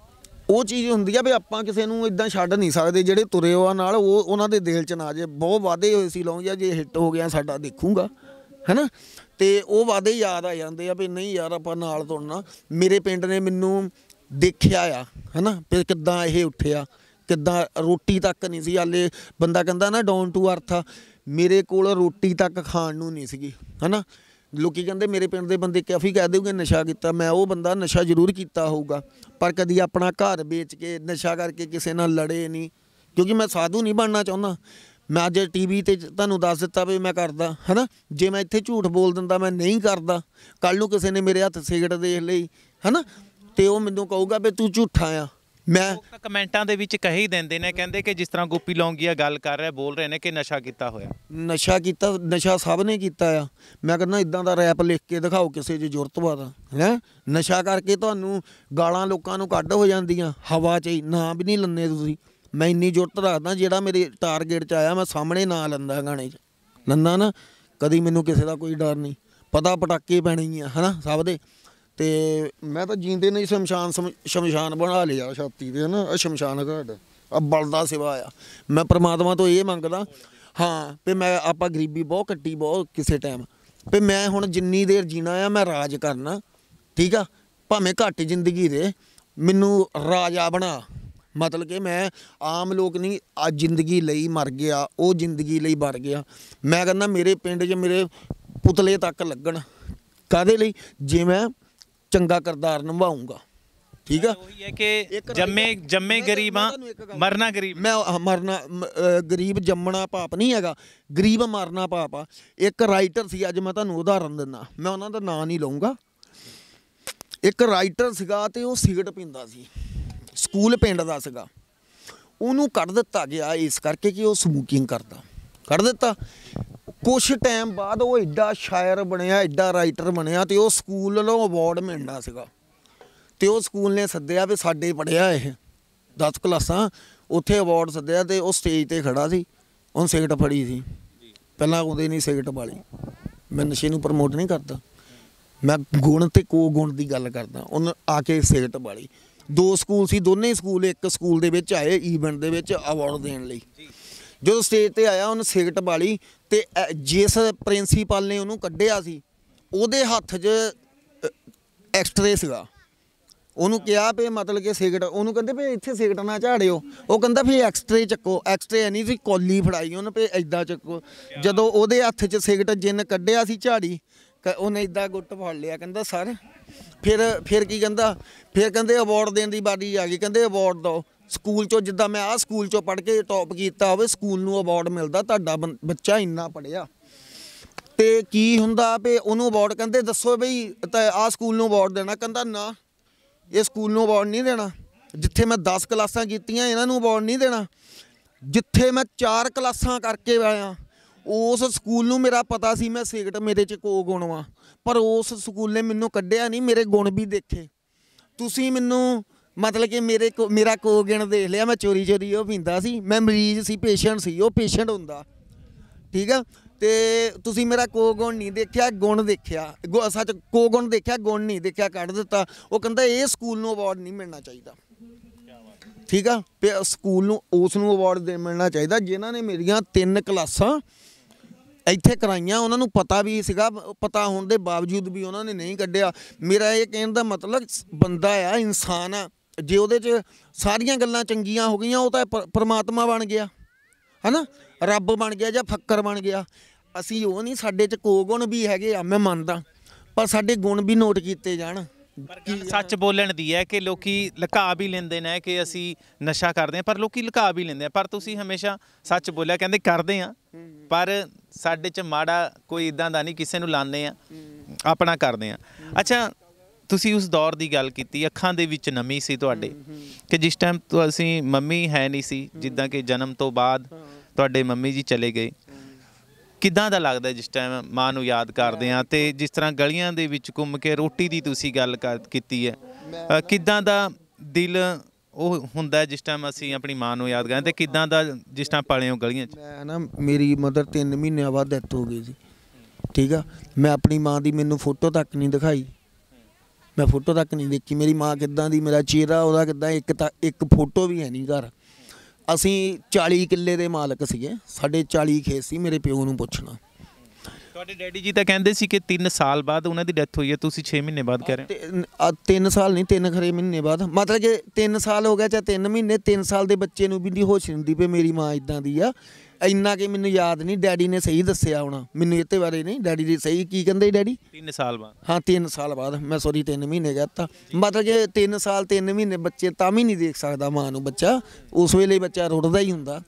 ਉਹ ਚੀਜ਼ ਹੁੰਦੀ ਆ ਵੀ ਆਪਾਂ ਕਿਸੇ ਨੂੰ ਇੱਦਾਂ ਛੱਡ ਨਹੀਂ ਸਕਦੇ। ਜਿਹੜੇ ਤੁਰੇ ਹੋਆ ਨਾਲ, ਉਹ ਉਹਨਾਂ ਦੇ ਦਿਲ 'ਚ ਨਾ ਜੇ ਬਹੁਤ ਵਾਅਦੇ ਹੋਏ ਸੀ ਲਾਉਂ, ਜਾਂ ਜੇ ਹਿੱਟ ਹੋ ਗਿਆ ਸਾਡਾ ਦੇਖੂੰਗਾ ਹੈ ਨਾ, ਅਤੇ ਉਹ ਵਾਅਦੇ ਯਾਦ ਆ ਜਾਂਦੇ ਆ ਵੀ ਨਹੀਂ ਯਾਰ ਆਪਾਂ ਨਾਲ ਤੁਰਨਾ। ਮੇਰੇ ਪਿੰਡ ਨੇ ਮੈਨੂੰ ਦੇਖਿਆ ਆ ਹੈ ਨਾ, ਵੀ ਕਿੱਦਾਂ ਇਹ ਉੱਠਿਆ, ਕਿੱਦਾਂ ਰੋਟੀ ਤੱਕ ਨਹੀਂ ਸੀ। ਹਾਲੇ ਬੰਦਾ ਕਹਿੰਦਾ ਨਾ ਡਾਊਨ ਟੂ ਅਰਥ ਆ, ਮੇਰੇ ਕੋਲ ਰੋਟੀ ਤੱਕ ਖਾਣ ਨੂੰ ਨਹੀਂ ਸੀਗੀ ਹੈ ਨਾ। ਲੋਕੀ ਕਹਿੰਦੇ ਮੇਰੇ ਪਿੰਡ ਦੇ ਬੰਦੇ ਕਾਫੀ ਕਹਿ ਦੇਊਗੇ ਨਸ਼ਾ ਕੀਤਾ। ਮੈਂ ਉਹ ਬੰਦਾ, ਨਸ਼ਾ ਜ਼ਰੂਰ ਕੀਤਾ ਹੋਊਗਾ, ਪਰ ਕਦੀ ਆਪਣਾ ਘਰ ਵੇਚ ਕੇ ਨਸ਼ਾ ਕਰਕੇ ਕਿਸੇ ਨਾਲ ਲੜੇ ਨਹੀਂ, ਕਿਉਂਕਿ ਮੈਂ ਸਾਧੂ ਨਹੀਂ ਬਣਨਾ ਚਾਹੁੰਦਾ। ਮੈਂ ਅੱਜ ਟੀ ਵੀ 'ਤੇ ਤੁਹਾਨੂੰ ਦੱਸ ਦਿੱਤਾ ਵੀ ਮੈਂ ਕਰਦਾ ਹੈ ਨਾ। ਜੇ ਮੈਂ ਇੱਥੇ ਝੂਠ ਬੋਲ ਦਿੰਦਾ ਮੈਂ ਨਹੀਂ ਕਰਦਾ, ਕੱਲ੍ਹ ਨੂੰ ਕਿਸੇ ਨੇ ਮੇਰੇ ਹੱਥ ਸਿਗਰਟ ਦੇਖ ਲਈ ਹੈ ਨਾ, ਅਤੇ ਉਹ ਮੈਨੂੰ ਕਹੂਗਾ ਵੀ ਤੂੰ ਝੂਠਾ ਆ। ਮੈਂ ਕਮੈਂਟਾਂ ਦੇ ਵਿੱਚ ਕਹੀ ਦਿੰਦੇ ਨੇ, ਕਹਿੰਦੇ ਕਿ ਜਿਸ ਤਰ੍ਹਾਂ ਗੋਪੀ ਲੌਂਗੀਆ ਗੱਲ ਕਰ ਰਿਹਾ, ਬੋਲ ਰਹੇ ਨੇ ਕਿ ਨਸ਼ਾ ਕੀਤਾ ਹੋਇਆ। ਨਸ਼ਾ ਕੀਤਾ, ਨਸ਼ਾ ਸਭ ਨੇ ਕੀਤਾ ਆ। ਮੈਂ ਕਹਿੰਦਾ ਇੱਦਾਂ ਦਾ ਰੈਪ ਲਿਖ ਕੇ ਦਿਖਾਓ ਕਿਸੇ 'ਚ ਜ਼ਰੂਰਤ ਵਾਦਾ ਹੈ। ਨਸ਼ਾ ਕਰਕੇ ਤੁਹਾਨੂੰ ਗਾਲਾਂ ਲੋਕਾਂ ਨੂੰ ਕੱਢ ਹੋ ਜਾਂਦੀਆਂ, ਹਵਾ 'ਚ ਹੀ ਨਾਂ ਵੀ ਨਹੀਂ ਲੈਂਦੇ ਤੁਸੀਂ। ਮੈਂ ਇੰਨੀ ਜ਼ਰੂਰਤ ਰੱਖਦਾ, ਜਿਹੜਾ ਮੇਰੇ ਟਾਰਗੇਟ 'ਚ ਆਇਆ ਮੈਂ ਸਾਹਮਣੇ ਨਾਂ ਲੈਂਦਾ ਗਾਣੇ 'ਚ, ਲੈਂਦਾ ਨਾ। ਕਦੀ ਮੈਨੂੰ ਕਿਸੇ ਦਾ ਕੋਈ ਡਰ ਨਹੀਂ, ਪਤਾ ਪਟਾਕੇ ਪੈਣੇ ਹੀ ਆ ਹੈ ਨਾ ਸਭ ਦੇ। ਅਤੇ ਮੈਂ ਤਾਂ ਜੀਂਦੇ ਨਹੀਂ ਸ਼ਮਸ਼ਾਨ ਸਮ ਸ਼ਮਸ਼ਾਨ ਬਣਾ ਲਿਆ ਛਾਤੀ 'ਤੇ ਹੈ ਨਾ। ਸ਼ਮਸ਼ਾਨ ਘਾਟ ਆ ਬਲਦਾ ਸਿਵਾ ਆ। ਮੈਂ ਪਰਮਾਤਮਾ ਤੋਂ ਇਹ ਮੰਗਦਾ ਹਾਂ ਵੀ ਮੈਂ ਆਪਾਂ ਗਰੀਬੀ ਬਹੁਤ ਕੱਟੀ ਬਹੁਤ ਕਿਸੇ ਟਾਈਮ, ਵੀ ਮੈਂ ਹੁਣ ਜਿੰਨੀ ਦੇਰ ਜੀਣਾ ਆ ਮੈਂ ਰਾਜ ਕਰਨਾ, ਠੀਕ ਆ। ਭਾਵੇਂ ਘੱਟ ਜ਼ਿੰਦਗੀ ਦੇ, ਮੈਨੂੰ ਰਾਜਾ ਬਣਾ। ਮਤਲਬ ਕਿ ਮੈਂ ਆਮ ਲੋਕ ਨਹੀਂ, ਅੱਜ ਜ਼ਿੰਦਗੀ ਲਈ ਮਰ ਗਿਆ, ਉਹ ਜ਼ਿੰਦਗੀ ਲਈ ਮਰ ਗਿਆ। ਮੈਂ ਕਹਿੰਦਾ ਮੇਰੇ ਪਿੰਡ 'ਚ ਮੇਰੇ ਪੁਤਲੇ ਤੱਕ ਲੱਗਣ, ਕਾਹਦੇ ਲਈ? ਜੇ ਮੈਂ ਚੰਗਾ ਕਿਰਦਾਰ ਨਿਭਾਊਂਗਾ, ਠੀਕ ਆ। ਉਹੀ ਹੈ ਕਿ ਜੰਮੇ ਜੰਮੇ ਗਰੀਬ ਆ, ਮਰਨਾ ਗਰੀਬ। ਮੈਂ ਮਰਨਾ ਗਰੀਬ, ਜੰਮਣਾ ਪਾਪ ਨਹੀਂ ਹੈਗਾ, ਗਰੀਬ ਮਰਨਾ ਪਾਪ ਆ। ਇੱਕ ਰਾਈਟਰ ਸੀ, ਅੱਜ ਮੈਂ ਤੁਹਾਨੂੰ ਉਦਾਹਰਨ ਦਿੰਦਾ, ਮੈਂ ਉਹਨਾਂ ਦਾ ਨਾਂ ਨਹੀਂ ਲਊਂਗਾ। ਇੱਕ ਰਾਈਟਰ ਸੀਗਾ ਅਤੇ ਉਹ ਸਿਗਰਟ ਪੀਂਦਾ ਸੀ, ਸਕੂਲ ਪਿੰਡ ਦਾ ਸੀਗਾ। ਉਹਨੂੰ ਕੱਢ ਦਿੱਤਾ ਗਿਆ ਇਸ ਕਰਕੇ ਕਿ ਉਹ ਸਮੋਕਿੰਗ ਕਰਦਾ, ਕੱਢ ਦਿੱਤਾ। ਕੁਛ ਟਾਈਮ ਬਾਅਦ ਉਹ ਐਡਾ ਸ਼ਾਇਰ ਬਣਿਆ, ਐਡਾ ਰਾਈਟਰ ਬਣਿਆ, ਤੇ ਉਹ ਸਕੂਲ ਵੱਲੋਂ ਅਵਾਰਡ ਮਿਲਣਾ ਸੀਗਾ। ਤੇ ਉਹ ਸਕੂਲ ਨੇ ਸੱਦਿਆ ਵੀ ਸਾਡੇ ਪੜ੍ਹਿਆ ਇਹ ਦਸ ਕਲਾਸਾਂ, ਉੱਥੇ ਅਵਾਰਡ ਸੱਦਿਆ, ਤੇ ਉਹ ਸਟੇਜ 'ਤੇ ਖੜਾ ਸੀ, ਉਹਨੇ ਸਿਗਰਟ ਫੜੀ ਸੀ। ਪਹਿਲਾਂ ਉਹਦੇ ਨਹੀਂ ਸਿਗਰਟ ਵਾਲੀ। ਮੈਂ ਨਸ਼ੇ ਨੂੰ ਪ੍ਰਮੋਟ ਨਹੀਂ ਕਰਦਾ, ਮੈਂ ਗੁਣ ਤੇ ਕੋ ਗੁਣ ਦੀ ਗੱਲ ਕਰਦਾ। ਉਹਨੇ ਆ ਕੇ ਸਿਗਰਟ ਵਾਲੀ। ਦੋ ਸਕੂਲ ਸੀ, ਦੋਨੇ ਸਕੂਲ ਇੱਕ ਸਕੂਲ ਦੇ ਵਿੱਚ ਆਏ ਈਵੈਂਟ ਦੇ ਵਿੱਚ ਅਵਾਰਡ ਦੇਣ ਲਈ। ਜਦੋਂ ਸਟੇਜ 'ਤੇ ਆਇਆ ਉਹਨੇ ਸਿਗਰਟ ਵਾਲੀ, ਤੇ ਜਿਸ ਪ੍ਰਿੰਸੀਪਲ ਨੇ ਉਹਨੂੰ ਕੱਢਿਆ ਸੀ ਉਹਦੇ ਹੱਥ 'ਚ ਐਕਸਟਰੇ ਸੀਗਾ। ਉਹਨੂੰ ਕਿਹਾ ਵੀ ਮਤਲਬ ਕਿ ਸਿਗਰਟ, ਉਹਨੂੰ ਕਹਿੰਦੇ ਵੀ ਇੱਥੇ ਸਿਗਰਟ ਨਾ ਝਾੜਿਓ। ਉਹ ਕਹਿੰਦਾ ਵੀ ਐਕਸਟਰੇ ਚੱਕੋ। ਐਕਸਟਰੇ ਨਹੀਂ ਸੀ, ਕੌਲੀ ਫੜਾਈ ਉਹਨੇ ਵੀ ਇੱਦਾਂ ਚੱਕੋ। ਜਦੋਂ ਉਹਦੇ ਹੱਥ 'ਚ ਸਿਗਰਟ ਜਿੰਨ ਕੱਢਿਆ ਸੀ ਝਾੜੀ, ਉਹਨੇ ਇੱਦਾਂ ਗੁੱਟ ਫੜ ਲਿਆ। ਕਹਿੰਦਾ ਸਰ, ਫਿਰ ਫਿਰ ਕੀ ਕਹਿੰਦਾ, ਫਿਰ ਕਹਿੰਦੇ ਅਵਾਰਡ ਦੇਣ ਦੀ ਵਾਰੀ ਆ ਗਈ। ਕਹਿੰਦੇ ਅਵਾਰਡ ਦਿਓ ਸਕੂਲ 'ਚੋਂ, ਜਿੱਦਾਂ ਮੈਂ ਆਹ ਸਕੂਲ 'ਚੋਂ ਪੜ੍ਹ ਕੇ ਟੌਪ ਕੀਤਾ ਹੋਵੇ, ਸਕੂਲ ਨੂੰ ਅਵਾਰਡ ਮਿਲਦਾ, ਤੁਹਾਡਾ ਬੱਚਾ ਇੰਨਾ ਪੜ੍ਹਿਆ। ਤੇ ਕੀ ਹੁੰਦਾ ਵੀ ਉਹਨੂੰ ਅਵਾਰਡ ਕਹਿੰਦੇ ਦੱਸੋ ਬਈ ਤਾਂ ਆਹ ਸਕੂਲ ਨੂੰ ਅਵਾਰਡ ਦੇਣਾ। ਕਹਿੰਦਾ ਨਾ, ਇਹ ਸਕੂਲ ਨੂੰ ਅਵਾਰਡ ਨਹੀਂ ਦੇਣਾ। ਜਿੱਥੇ ਮੈਂ ਦਸ ਕਲਾਸਾਂ ਕੀਤੀਆਂ ਇਹਨਾਂ ਨੂੰ ਅਵਾਰਡ ਨਹੀਂ ਦੇਣਾ। ਜਿੱਥੇ ਮੈਂ ਚਾਰ ਕਲਾਸਾਂ ਕਰਕੇ ਆਇਆ ਉਸ ਸਕੂਲ ਨੂੰ ਮੇਰਾ ਪਤਾ ਸੀ ਮੈਂ ਸਿਗਰਟ ਮੇਰੇ 'ਚ ਕੋ ਗੁਣ ਵਾ, ਪਰ ਉਸ ਸਕੂਲ ਨੇ ਮੈਨੂੰ ਕੱਢਿਆ ਨਹੀਂ, ਮੇਰੇ ਗੁਣ ਵੀ ਦੇਖੇ। ਤੁਸੀਂ ਮੈਨੂੰ ਮਤਲਬ ਕਿ ਮੇਰੇ ਕੋ ਮੇਰਾ ਕੋ ਗੁਣ ਦੇਖ ਲਿਆ। ਮੈਂ ਚੋਰੀ ਚੋਰੀ ਉਹ ਪੀਂਦਾ ਸੀ, ਮੈਂ ਮਰੀਜ਼ ਸੀ, ਪੇਸ਼ੈਂਟ ਸੀ, ਉਹ ਪੇਸ਼ੈਂਟ ਹੁੰਦਾ, ਠੀਕ ਆ। ਤੇ ਤੁਸੀਂ ਮੇਰਾ ਕੋ ਗੁਣ ਨਹੀਂ ਦੇਖਿਆ, ਗੁਣ ਦੇਖਿਆ, ਸੱਚ ਕੋ ਗੁਣ ਦੇਖਿਆ, ਗੁਣ ਨਹੀਂ ਦੇਖਿਆ, ਕੱਢ ਦਿੱਤਾ। ਉਹ ਕਹਿੰਦਾ ਇਹ ਸਕੂਲ ਨੂੰ ਅਵਾਰਡ ਨਹੀਂ ਮਿਲਣਾ ਚਾਹੀਦਾ, ਠੀਕ ਆ। ਸਕੂਲ ਨੂੰ ਉਸ ਨੂੰ ਅਵਾਰਡ ਦੇ ਮਿਲਣਾ ਚਾਹੀਦਾ ਜਿਨ੍ਹਾਂ ਨੇ ਮੇਰੀਆਂ ਤਿੰਨ ਕਲਾਸਾਂ ਇੱਥੇ ਕਰਾਈਆਂ। ਉਹਨਾਂ ਨੂੰ ਪਤਾ ਵੀ ਸੀਗਾ, ਪਤਾ ਹੋਣ ਦੇ ਬਾਵਜੂਦ ਵੀ ਉਹਨਾਂ ਨੇ ਨਹੀਂ ਕੱਢਿਆ। ਮੇਰਾ ਇਹ ਕਹਿਣ ਦਾ ਮਤਲਬ ਬੰਦਾ ਆ, ਇਨਸਾਨ ਆ, ਜੇ ਉਹਦੇ 'ਚ ਸਾਰੀਆਂ ਗੱਲਾਂ ਚੰਗੀਆਂ ਹੋ ਗਈਆਂ ਉਹ ਤਾਂ ਪ ਪਰਮਾਤਮਾ ਬਣ ਗਿਆ, ਹੈ ਨਾ, ਰੱਬ ਬਣ ਗਿਆ ਜਾਂ ਫੱਕਰ ਬਣ ਗਿਆ। ਅਸੀਂ ਉਹ ਨਹੀਂ, ਸਾਡੇ 'ਚ ਕੋ ਗੁਣ ਵੀ ਹੈਗੇ ਆ, ਮੈਂ ਮੰਨਦਾ, ਪਰ ਸਾਡੇ ਗੁਣ ਵੀ ਨੋਟ ਕੀਤੇ ਜਾਣ। ਸੱਚ ਬੋਲਣ ਦੀ ਹੈ ਕਿ ਲੋਕੀ ਲੁਕਾ ਵੀ ਲੈਂਦੇ ਨੇ ਕਿ ਅਸੀਂ ਨਸ਼ਾ ਕਰਦੇ ਹਾਂ, ਪਰ ਲੋਕੀ ਲੁਕਾ ਵੀ ਲੈਂਦੇ ਆ। ਪਰ ਤੁਸੀਂ ਹਮੇਸ਼ਾ ਸੱਚ ਬੋਲਿਆ, ਕਹਿੰਦੇ ਕਰਦੇ ਆ, ਪਰ ਸਾਡੇ 'ਚ ਮਾੜਾ ਕੋਈ ਇੱਦਾਂ ਦਾ ਨਹੀਂ, ਕਿਸੇ ਨੂੰ ਲਾਉਂਦੇ ਆ, ਆਪਣਾ ਕਰਦੇ ਆ। ਅੱਛਾ, ਤੁਸੀਂ ਉਸ ਦੌਰ ਦੀ ਗੱਲ ਕੀਤੀ, ਅੱਖਾਂ ਦੇ ਵਿੱਚ ਨਮੀ ਸੀ ਤੁਹਾਡੇ, ਕਿ ਜਿਸ ਟਾਈਮ ਅਸੀਂ ਮੰਮੀ ਹੈ ਨਹੀਂ ਸੀ, ਜਿੱਦਾਂ ਕਿ ਜਨਮ ਤੋਂ ਬਾਅਦ ਤੁਹਾਡੇ ਮੰਮੀ ਜੀ ਚਲੇ ਗਏ। ਕਿੱਦਾਂ ਦਾ ਲੱਗਦਾ ਜਿਸ ਟਾਈਮ ਮਾਂ ਨੂੰ ਯਾਦ ਕਰਦੇ ਆ? ਤੇ ਜਿਸ ਤਰ੍ਹਾਂ ਗਲੀਆਂ ਦੇ ਵਿੱਚ ਘੁੰਮ ਕੇ ਰੋਟੀ ਦੀ ਤੁਸੀਂ ਗੱਲ ਕਰ ਕੀਤੀ ਹੈ, ਕਿੱਦਾਂ ਦਾ ਦਿਲ ਉਹ ਹੁੰਦਾ ਜਿਸ ਟਾਈਮ ਅਸੀਂ ਆਪਣੀ ਮਾਂ ਨੂੰ ਯਾਦ ਕਰਦੇ, ਤੇ ਕਿੱਦਾਂ ਦਾ ਜਿਸ ਟਾਈਮ ਪਲੇ ਹੋ ਗਲੀਆਂ 'ਚ? ਮੈਂ ਨਾ, ਮੇਰੀ ਮਦਰ ਤਿੰਨ ਮਹੀਨਿਆਂ ਬਾਅਦ ਡੈਥ ਹੋ ਗਈ ਸੀ, ਠੀਕ ਆ। ਮੈਂ ਆਪਣੀ ਮਾਂ ਦੀ ਮੈਨੂੰ ਫੋਟੋ ਤੱਕ ਨਹੀਂ ਦਿਖਾਈ, ਮੈਂ ਫੋਟੋ ਤੱਕ ਨਹੀਂ ਦੇਖੀ ਮੇਰੀ ਮਾਂ ਕਿੱਦਾਂ ਦੀ, ਮੇਰਾ ਚਿਹਰਾ ਉਹਦਾ ਕਿੱਦਾਂ, ਇੱਕ ਤਾਂ ਇੱਕ ਫੋਟੋ ਵੀ ਹੈ ਨਹੀਂ ਘਰ। ਅਸੀਂ ਚਾਲੀ ਕਿੱਲੇ ਦੇ ਮਾਲਕ ਸੀਗੇ, ਸਾਡੇ ਚਾਲੀ ਖੇਤ ਸੀ, ਮੇਰੇ ਪਿਓ ਨੂੰ ਪੁੱਛਣਾ। ਤੁਹਾਡੇ ਡੈਡੀ ਜੀ ਤਾਂ ਕਹਿੰਦੇ ਸੀ ਕਿ ਤਿੰਨ ਸਾਲ ਬਾਅਦ ਉਹਨਾਂ ਦੀ ਡੈਥ ਹੋਈ ਹੈ, ਤੁਸੀਂ ਛੇ ਮਹੀਨੇ ਬਾਅਦ ਕਹਿ ਰਹੇ ਹੋ। ਤਿੰਨ ਸਾਲ ਨਹੀਂ, ਤਿੰਨ ਖਰੇ ਮਹੀਨੇ ਬਾਅਦ, ਮਤਲਬ ਕਿ ਤਿੰਨ ਸਾਲ ਹੋ ਗਿਆ ਚਾਹੇ ਤਿੰਨ ਮਹੀਨੇ। ਤਿੰਨ ਸਾਲ ਦੇ ਬੱਚੇ ਨੂੰ ਵੀ ਨਹੀਂ ਹੋਸ਼ ਹੁੰਦੀ ਪਈ ਮੇਰੀ ਮਾਂ ਇੱਦਾਂ ਦੀ ਆ। ਇੰਨਾ ਕਿ ਮੈਨੂੰ ਯਾਦ ਨਹੀਂ, ਡੈਡੀ ਨੇ ਸਹੀ ਦੱਸਿਆ ਹੋਣਾ ਮੈਨੂੰ ਇਹਦੇ ਬਾਰੇ ਨਹੀਂ। ਡੈਡੀ ਦੀ ਸਹੀ ਕੀ ਕਹਿੰਦੇ ਡੈਡੀ? ਤਿੰਨ ਸਾਲ ਬਾਅਦ। ਹਾਂ, ਤਿੰਨ ਸਾਲ ਬਾਅਦ, ਮੈਂ ਸੋਰੀ ਤਿੰਨ ਮਹੀਨੇ ਕਹਿ ਤਾ। ਮਤਲਬ ਕਿ ਤਿੰਨ ਸਾਲ ਤਿੰਨ ਮਹੀਨੇ ਬੱਚੇ ਤਾਂ ਵੀ ਨਹੀਂ ਦੇਖ ਸਕਦਾ ਮਾਂ ਨੂੰ ਬੱਚਾ, ਉਸ ਵੇਲੇ ਬੱਚਾ ਰੁੜਦਾ ਹੀ ਹੁੰਦਾ।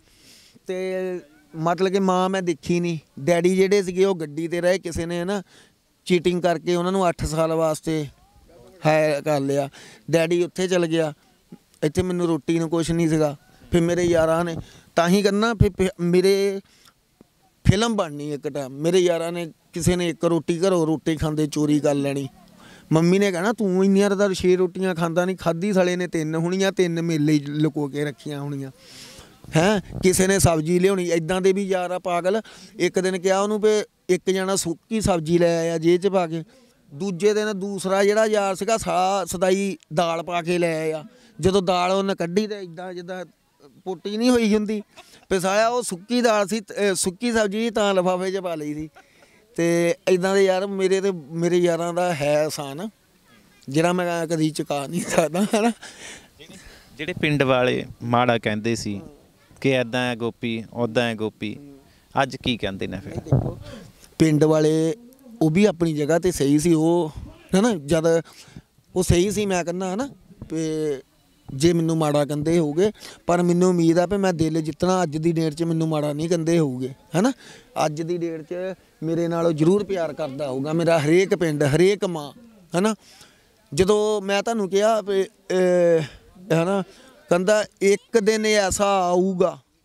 ਤੇ ਮਤਲਬ ਕਿ ਮਾਂ ਮੈਂ ਦੇਖੀ ਨਹੀਂ। ਡੈਡੀ ਜਿਹੜੇ ਸੀਗੇ ਉਹ ਗੱਡੀ 'ਤੇ ਰਹੇ, ਕਿਸੇ ਨੇ ਨਾ ਚੀਟਿੰਗ ਕਰਕੇ ਉਹਨਾਂ ਨੂੰ ਅੱਠ ਸਾਲ ਵਾਸਤੇ ਹੈ ਕਰ ਲਿਆ। ਡੈਡੀ ਉੱਥੇ ਚਲ ਗਿਆ, ਇੱਥੇ ਮੈਨੂੰ ਰੋਟੀ ਨੂੰ ਕੁਛ ਨਹੀਂ ਸੀਗਾ। ਫਿਰ ਮੇਰੇ ਯਾਰਾਂ ਨੇ ਤਾਂ ਹੀ ਕਰਨਾ, ਫਿਰ ਮੇਰੇ ਫਿਲਮ ਬਣਨੀ ਇੱਕ ਟਾਈਮ। ਮੇਰੇ ਯਾਰਾਂ ਨੇ ਕਿਸੇ ਨੇ ਇੱਕ ਰੋਟੀ ਘਰੋਂ ਰੋਟੀ ਖਾਂਦੇ ਚੋਰੀ ਕਰ ਲੈਣੀ। ਮੰਮੀ ਨੇ ਕਹਿਣਾ ਤੂੰ ਇੰਨੀਆਂ ਤਾਂ ਛੇ ਰੋਟੀਆਂ ਖਾਂਦਾ ਨਹੀਂ, ਖਾਧੀ ਸਾਲੇ ਨੇ ਤਿੰਨ ਹੋਣੀਆਂ, ਤਿੰਨ ਮੇਲੇ ਲੁਕੋ ਕੇ ਰੱਖੀਆਂ ਹੋਣੀਆਂ ਹੈਂ। ਕਿਸੇ ਨੇ ਸਬਜ਼ੀ ਲਿਆਉਣੀ, ਇੱਦਾਂ ਦੇ ਵੀ ਯਾਰ ਆ ਪਾਗਲ। ਇੱਕ ਦਿਨ ਕਿਹਾ ਉਹਨੂੰ ਵੀ ਇੱਕ ਜਣਾ ਸੁੱਕੀ ਸਬਜ਼ੀ ਲੈ ਆਇਆ ਜੇਬ 'ਚ ਪਾ ਕੇ, ਦੂਜੇ ਦਿਨ ਦੂਸਰਾ ਜਿਹੜਾ ਯਾਰ ਸੀਗਾ ਸਾ ਸਦਾਈ ਦਾਲ ਪਾ ਕੇ ਲੈ ਆਇਆ। ਜਦੋਂ ਦਾਲ ਉਹਨੇ ਕੱਢੀ ਤਾਂ ਇੱਦਾਂ ਜਿੱਦਾਂ ਪੋਟੀ ਨਹੀਂ ਹੋਈ ਹੁੰਦੀ, ਪਿਸਾਇਆ ਉਹ ਸੁੱਕੀ ਦਾਲ ਸੀ, ਸੁੱਕੀ ਸਬਜ਼ੀ ਤਾਂ ਲਿਫਾਫੇ 'ਚ ਪਾ ਲਈ ਸੀ। ਅਤੇ ਇੱਦਾਂ ਦੇ ਯਾਰ ਮੇਰੇ ਤੇ ਮੇਰੇ ਯਾਰਾਂ ਦਾ ਹੈ ਆਸਾਨ, ਜਿਹੜਾ ਮੈਂ ਕਦੀ ਚੁਕਾ ਨਹੀਂ ਸਕਦਾ, ਹੈ ਨਾ। ਜਿਹੜੇ ਪਿੰਡ ਵਾਲੇ ਮਾੜਾ ਕਹਿੰਦੇ ਸੀ ਕਿ ਇੱਦਾਂ ਹੈ ਗੋਪੀ, ਉੱਦਾਂ ਹੈ ਗੋਪੀ, ਅੱਜ ਕੀ ਕਹਿੰਦੇ ਨੇ? ਫਿਰ ਦੇਖੋ, ਪਿੰਡ ਵਾਲੇ ਉਹ ਵੀ ਆਪਣੀ ਜਗ੍ਹਾ 'ਤੇ ਸਹੀ ਸੀ, ਉਹ ਹੈ ਨਾ, ਜਦ ਉਹ ਸਹੀ ਸੀ ਮੈਂ ਕਹਿੰਦਾ ਹੈ ਨਾ। ਅਤੇ ਜੇ ਮੈਨੂੰ ਮਾੜਾ ਕਹਿੰਦੇ ਹੋਊਗੇ, ਪਰ ਮੈਨੂੰ ਉਮੀਦ ਆ ਵੀ ਮੈਂ ਦਿਲ ਜਿੱਤਣਾ ਅੱਜ ਦੀ ਡੇਟ 'ਚ ਮੈਨੂੰ ਮਾੜਾ ਨਹੀਂ ਕਹਿੰਦੇ ਹੋਊਗੇ, ਹੈ ਨਾ। ਅੱਜ ਦੀ ਡੇਟ 'ਚ ਮੇਰੇ ਨਾਲੋਂ ਜ਼ਰੂਰ ਪਿਆਰ ਕਰਦਾ ਹੋਊਗਾ ਮੇਰਾ ਹਰੇਕ ਪਿੰਡ, ਹਰੇਕ ਮਾਂ, ਹੈ ਨਾ। ਜਦੋਂ ਮੈਂ ਤੁਹਾਨੂੰ ਕਿਹਾ ਵੀ ਹੈ ਨਾ, ਕਹਿੰਦਾ ਇੱਕ ਦਿਨ ਐਸਾ ਆਊਗਾ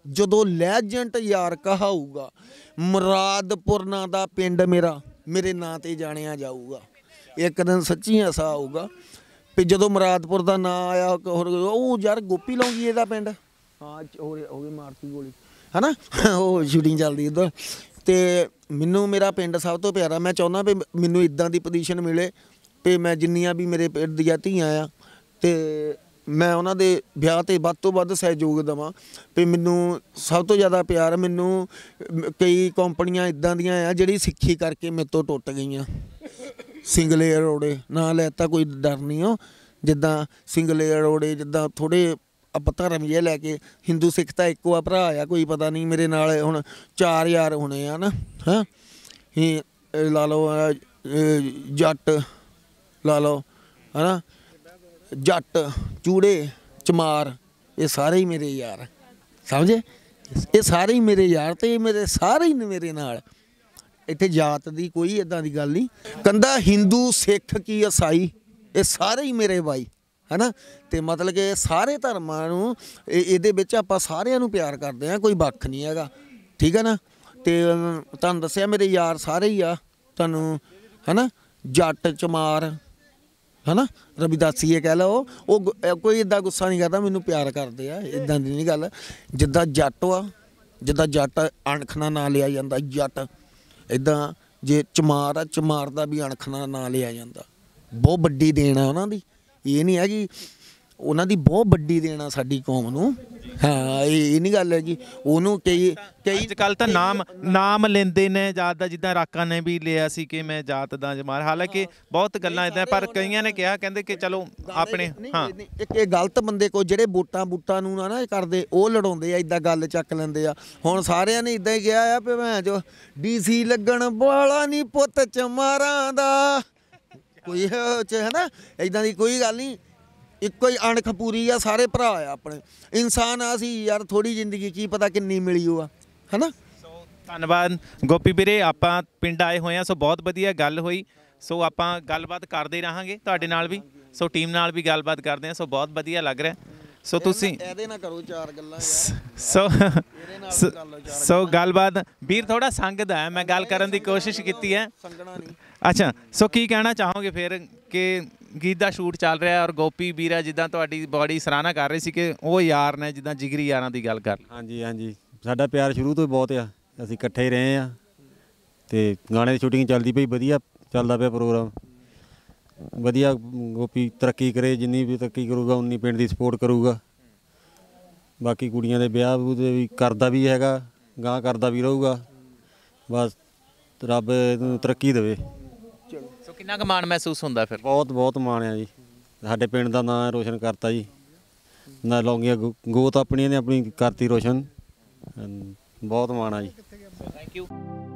ਜਦੋਂ ਲੈਜੈਂਡ ਯਾਰ ਕਹਾਊਗਾ ਮੁਰਾਦਪੁਰ ਨਾਂ ਦਾ ਪਿੰਡ ਮੇਰਾ ਮੇਰੇ ਨਾਂ ਤੇ ਜਾਣਿਆ ਜਾਊਗਾ। ਇੱਕ ਦਿਨ ਸੱਚੀ ਐਸਾ ਆਊਗਾ ਵੀ ਜਦੋਂ ਮੁਰਾਦਪੁਰ ਦਾ ਨਾਂ ਆਇਆ ਹੋਰ ਉਹ ਯਾਰ ਗੋਪੀ ਲੌਂਗੀਏ ਦਾ ਪਿੰਡ, ਹਾਂ ਹੋ ਹੋ ਗਈ ਮਾਰਤੀ ਗੋਲੀ ਹੈ ਨਾ, ਉਹ ਸ਼ੂਟਿੰਗ ਚੱਲਦੀ ਉੱਧਰ। ਅਤੇ ਮੈਨੂੰ ਮੇਰਾ ਪਿੰਡ ਸਭ ਤੋਂ ਪਿਆਰਾ। ਮੈਂ ਚਾਹੁੰਦਾ ਵੀ ਮੈਨੂੰ ਇੱਦਾਂ ਦੀ ਪੋਜੀਸ਼ਨ ਮਿਲੇ ਵੀ ਮੈਂ ਜਿੰਨੀਆਂ ਵੀ ਮੇਰੇ ਪਿੰਡ ਦੀਆਂ ਧੀਆਂ ਆ ਅਤੇ ਮੈਂ ਉਹਨਾਂ ਦੇ ਵਿਆਹ 'ਤੇ ਵੱਧ ਤੋਂ ਵੱਧ ਸਹਿਯੋਗ ਦੇਵਾਂ। ਵੀ ਮੈਨੂੰ ਸਭ ਤੋਂ ਜ਼ਿਆਦਾ ਪਿਆਰ ਮੈਨੂੰ ਕਈ ਕੰਪਨੀਆਂ ਇੱਦਾਂ ਦੀਆਂ ਆ ਜਿਹੜੀ ਸਿੱਖੀ ਕਰਕੇ ਮੇਰੇ ਤੋਂ ਟੁੱਟ ਗਈਆਂ। ਸਿੰਗਲੇ ਅਰੋੜੇ ਨਾਂ ਲੈਤਾ, ਕੋਈ ਡਰ ਨਹੀਂ ਉਹ, ਜਿੱਦਾਂ ਸਿੰਗਲੇ ਅਰੋੜੇ ਜਿੱਦਾਂ ਥੋੜ੍ਹੇ ਆਪਾਂ ਧਰਮ ਜਿਹਾ ਲੈ ਕੇ, ਹਿੰਦੂ ਸਿੱਖ ਤਾਂ ਇੱਕੋ ਆ ਭਰਾ ਆ, ਕੋਈ ਪਤਾ ਨਹੀਂ ਮੇਰੇ ਨਾਲ ਹੁਣ ਚਾਰ ਯਾਰ ਹੋਣੇ ਆ ਨਾ, ਹਾਂ ਹੀ ਲਾ ਲਓ ਜੱਟ ਲਾ ਲਓ ਹੈ ਨਾ, ਜੱਟ ਚੂੜੇ ਚਮਾਰ, ਇਹ ਸਾਰੇ ਹੀ ਮੇਰੇ ਯਾਰ ਸਮਝੇ, ਇਹ ਸਾਰੇ ਹੀ ਮੇਰੇ ਯਾਰ ਅਤੇ ਇਹ ਮੇਰੇ ਸਾਰੇ ਹੀ ਨੇ ਮੇਰੇ ਨਾਲ। ਇੱਥੇ ਜਾਤ ਦੀ ਕੋਈ ਇੱਦਾਂ ਦੀ ਗੱਲ ਨਹੀਂ। ਕਹਿੰਦਾ ਹਿੰਦੂ ਸਿੱਖ ਕੀ ਈਸਾਈ ਇਹ ਸਾਰੇ ਹੀ ਮੇਰੇ ਬਾਈ ਹੈ ਨਾ। ਅਤੇ ਮਤਲਬ ਕਿ ਸਾਰੇ ਧਰਮਾਂ ਨੂੰ ਇਹ ਇਹਦੇ ਵਿੱਚ ਆਪਾਂ ਸਾਰਿਆਂ ਨੂੰ ਪਿਆਰ ਕਰਦੇ ਹਾਂ, ਕੋਈ ਵੱਖ ਨਹੀਂ ਹੈਗਾ, ਠੀਕ ਹੈ ਨਾ। ਅਤੇ ਤੁਹਾਨੂੰ ਦੱਸਿਆ ਮੇਰੇ ਯਾਰ ਸਾਰੇ ਹੀ ਆ ਤੁਹਾਨੂੰ ਹੈ ਨਾ, ਜੱਟ ਚਮਾਰ ਹੈ ਨਾ, ਰਵਿਦਾਸੀਏ ਕਹਿ ਲਓ, ਉਹ ਕੋਈ ਇੱਦਾਂ ਗੁੱਸਾ ਨਹੀਂ ਕਰਦਾ, ਮੈਨੂੰ ਪਿਆਰ ਕਰਦੇ ਆ, ਇੱਦਾਂ ਦੀ ਨਹੀਂ ਗੱਲ। ਜਿੱਦਾਂ ਜੱਟ ਆ, ਜਿੱਦਾਂ ਜੱਟ ਅਣਖ ਨਾਲ ਨਾਂ ਲਿਆ ਜਾਂਦਾ ਜੱਟ, ਇੱਦਾਂ ਜੇ ਚਮਾਰ ਆ ਚਮਾਰ ਦਾ ਵੀ ਅਣਖ ਨਾਲ ਨਾਂ ਲਿਆ ਜਾਂਦਾ। ਬਹੁਤ ਵੱਡੀ ਦੇਣ ਆ ਉਹਨਾਂ ਦੀ, ਇਹ ਨਹੀਂ ਹੈਗੀ, ਉਹਨਾਂ ਦੀ ਬਹੁਤ ਵੱਡੀ ਦੇਣ ਆ ਸਾਡੀ ਕੌਮ ਨੂੰ। ਹਾਂ ਇਹ ਇਹ ਨਹੀਂ ਗੱਲ ਹੈਗੀ ਉਹਨੂੰ ਕਈ ਕਈ ਅੱਜ ਕੱਲ੍ਹ ਤਾਂ ਨਾਮ ਨਾਮ ਲੈਂਦੇ ਨੇ ਜਾਤ ਦਾ, ਜਿੱਦਾਂ ਰਾਕਾਂ ਨੇ ਵੀ ਲਿਆ ਸੀ ਕਿ ਮੈਂ ਜਾਤ ਦਾ ਜਮਾਰ, ਹਾਲਾਂਕਿ ਬਹੁਤ ਗੱਲਾਂ ਇੱਦਾਂ, ਪਰ ਕਈਆਂ ਨੇ ਕਿਹਾ ਕਹਿੰਦੇ ਕਿ ਚਲੋ ਆਪਣੇ ਹਾਂ ਇੱਕ ਇਹ ਗਲਤ ਬੰਦੇ ਕੋ ਜਿਹੜੇ ਵੋਟਾਂ ਬੂਟਾਂ ਨੂੰ ਨਾ ਨਾ ਕਰਦੇ ਉਹ ਲੜਾਉਂਦੇ ਆ, ਇੱਦਾਂ ਗੱਲ ਚੱਕ ਲੈਂਦੇ ਆ। ਹੁਣ ਸਾਰਿਆਂ ਨੇ ਇੱਦਾਂ ਹੀ ਕਿਹਾ ਆ ਵੀ ਮੈਂ ਜੋ ਡੀ ਸੀ ਲੱਗਣ ਵਾਲਾ ਨਹੀਂ ਪੁੱਤ ਚਮਾਰਾਂ ਦਾ, ਕੋਈ ਹੈ ਨਾ ਇੱਦਾਂ ਦੀ ਕੋਈ ਗੱਲ ਨਹੀਂ। ਇੱਕੋ ਹੀ ਅਣਖ ਪੂਰੀ ਆ, ਸਾਰੇ ਭਰਾ ਆ ਆਪਣੇ, ਇਨਸਾਨ ਆ ਅਸੀਂ ਯਾਰ, ਥੋੜ੍ਹੀ ਜ਼ਿੰਦਗੀ ਕੀ ਪਤਾ ਕਿੰਨੀ ਮਿਲੀ ਉਹ ਆ ਹੈ ਨਾ। ਸੋ ਧੰਨਵਾਦ ਗੋਪੀ ਵੀਰੇ, ਆਪਾਂ ਪਿੰਡ ਆਏ ਹੋਏ ਹਾਂ, ਸੋ ਬਹੁਤ ਵਧੀਆ ਗੱਲ ਹੋਈ। ਸੋ ਆਪਾਂ ਗੱਲਬਾਤ ਕਰਦੇ ਰਹਾਂਗੇ ਤੁਹਾਡੇ ਨਾਲ ਵੀ, ਸੋ ਟੀਮ ਨਾਲ ਵੀ ਗੱਲਬਾਤ ਕਰਦੇ ਹਾਂ, ਸੋ ਬਹੁਤ ਵਧੀਆ ਲੱਗ ਰਿਹਾ। ਸੋ ਤੁਸੀਂ ਇਹਦੇ ਨਾਲ ਕਰੋ ਚਾਰ ਗੱਲਾਂ ਸੋ ਸੋ ਗੱਲਬਾਤ ਵੀਰ ਥੋੜਾ ਸੰਗਦਾ ਹੈ, ਮੈਂ ਗੱਲ ਕਰਨ ਦੀ ਕੋਸ਼ਿਸ਼ ਕੀਤੀ ਹੈ। ਅੱਛਾ, ਸੋ ਕੀ ਕਹਿਣਾ ਚਾਹੋਗੇ ਫਿਰ ਕਿ ਗੀਤ ਦਾ ਸ਼ੂਟ ਚੱਲ ਰਿਹਾ ਔਰ ਗੋਪੀ ਵੀਰਾ ਜਿੱਦਾਂ ਤੁਹਾਡੀ ਬੜੀ ਸਰਾਹਨਾ ਕਰ ਰਹੇ ਸੀ ਕਿ ਉਹ ਯਾਰ ਨੇ ਜਿੱਦਾਂ ਜਿਗਰੀ ਯਾਰਾਂ ਦੀ ਗੱਲ ਕਰ। ਹਾਂਜੀ ਹਾਂਜੀ, ਸਾਡਾ ਪਿਆਰ ਸ਼ੁਰੂ ਤੋਂ ਹੀ ਬਹੁਤ ਆ, ਅਸੀਂ ਇਕੱਠੇ ਹੀ ਰਹੇ ਹਾਂ ਅਤੇ ਗਾਣੇ ਦੀ ਸ਼ੂਟਿੰਗ ਚੱਲਦੀ ਪਈ, ਵਧੀਆ ਚੱਲਦਾ ਪਿਆ ਪ੍ਰੋਗਰਾਮ, ਵਧੀਆ। ਗੋਪੀ ਤਰੱਕੀ ਕਰੇ, ਜਿੰਨੀ ਵੀ ਤਰੱਕੀ ਕਰੂਗਾ ਉਨੀ ਪਿੰਡ ਦੀ ਸਪੋਰਟ ਕਰੂਗਾ। ਬਾਕੀ ਕੁੜੀਆਂ ਦੇ ਵਿਆਹ ਦੇ ਵੀ ਕਰਦਾ ਵੀ ਹੈਗਾ, ਗਾਂ ਕਰਦਾ ਵੀ ਰਹੂਗਾ, ਬਸ ਰੱਬ ਇਹਨੂੰ ਤਰੱਕੀ ਦੇਵੇ। ਸੋ ਕਿੰਨਾ ਕੁ ਮਾਣ ਮਹਿਸੂਸ ਹੁੰਦਾ ਫਿਰ? ਬਹੁਤ ਬਹੁਤ ਮਾਣ ਆ ਜੀ, ਸਾਡੇ ਪਿੰਡ ਦਾ ਨਾਂ ਰੋਸ਼ਨ ਕਰਤਾ ਜੀ, ਨਾ ਲੌਂਗੀਆਂ ਗੋਤ ਆਪਣੀਆਂ ਨੇ ਆਪਣੀ ਕਰਤੀ ਰੋਸ਼ਨ, ਬਹੁਤ ਮਾਣ ਆ ਜੀ। Thank you.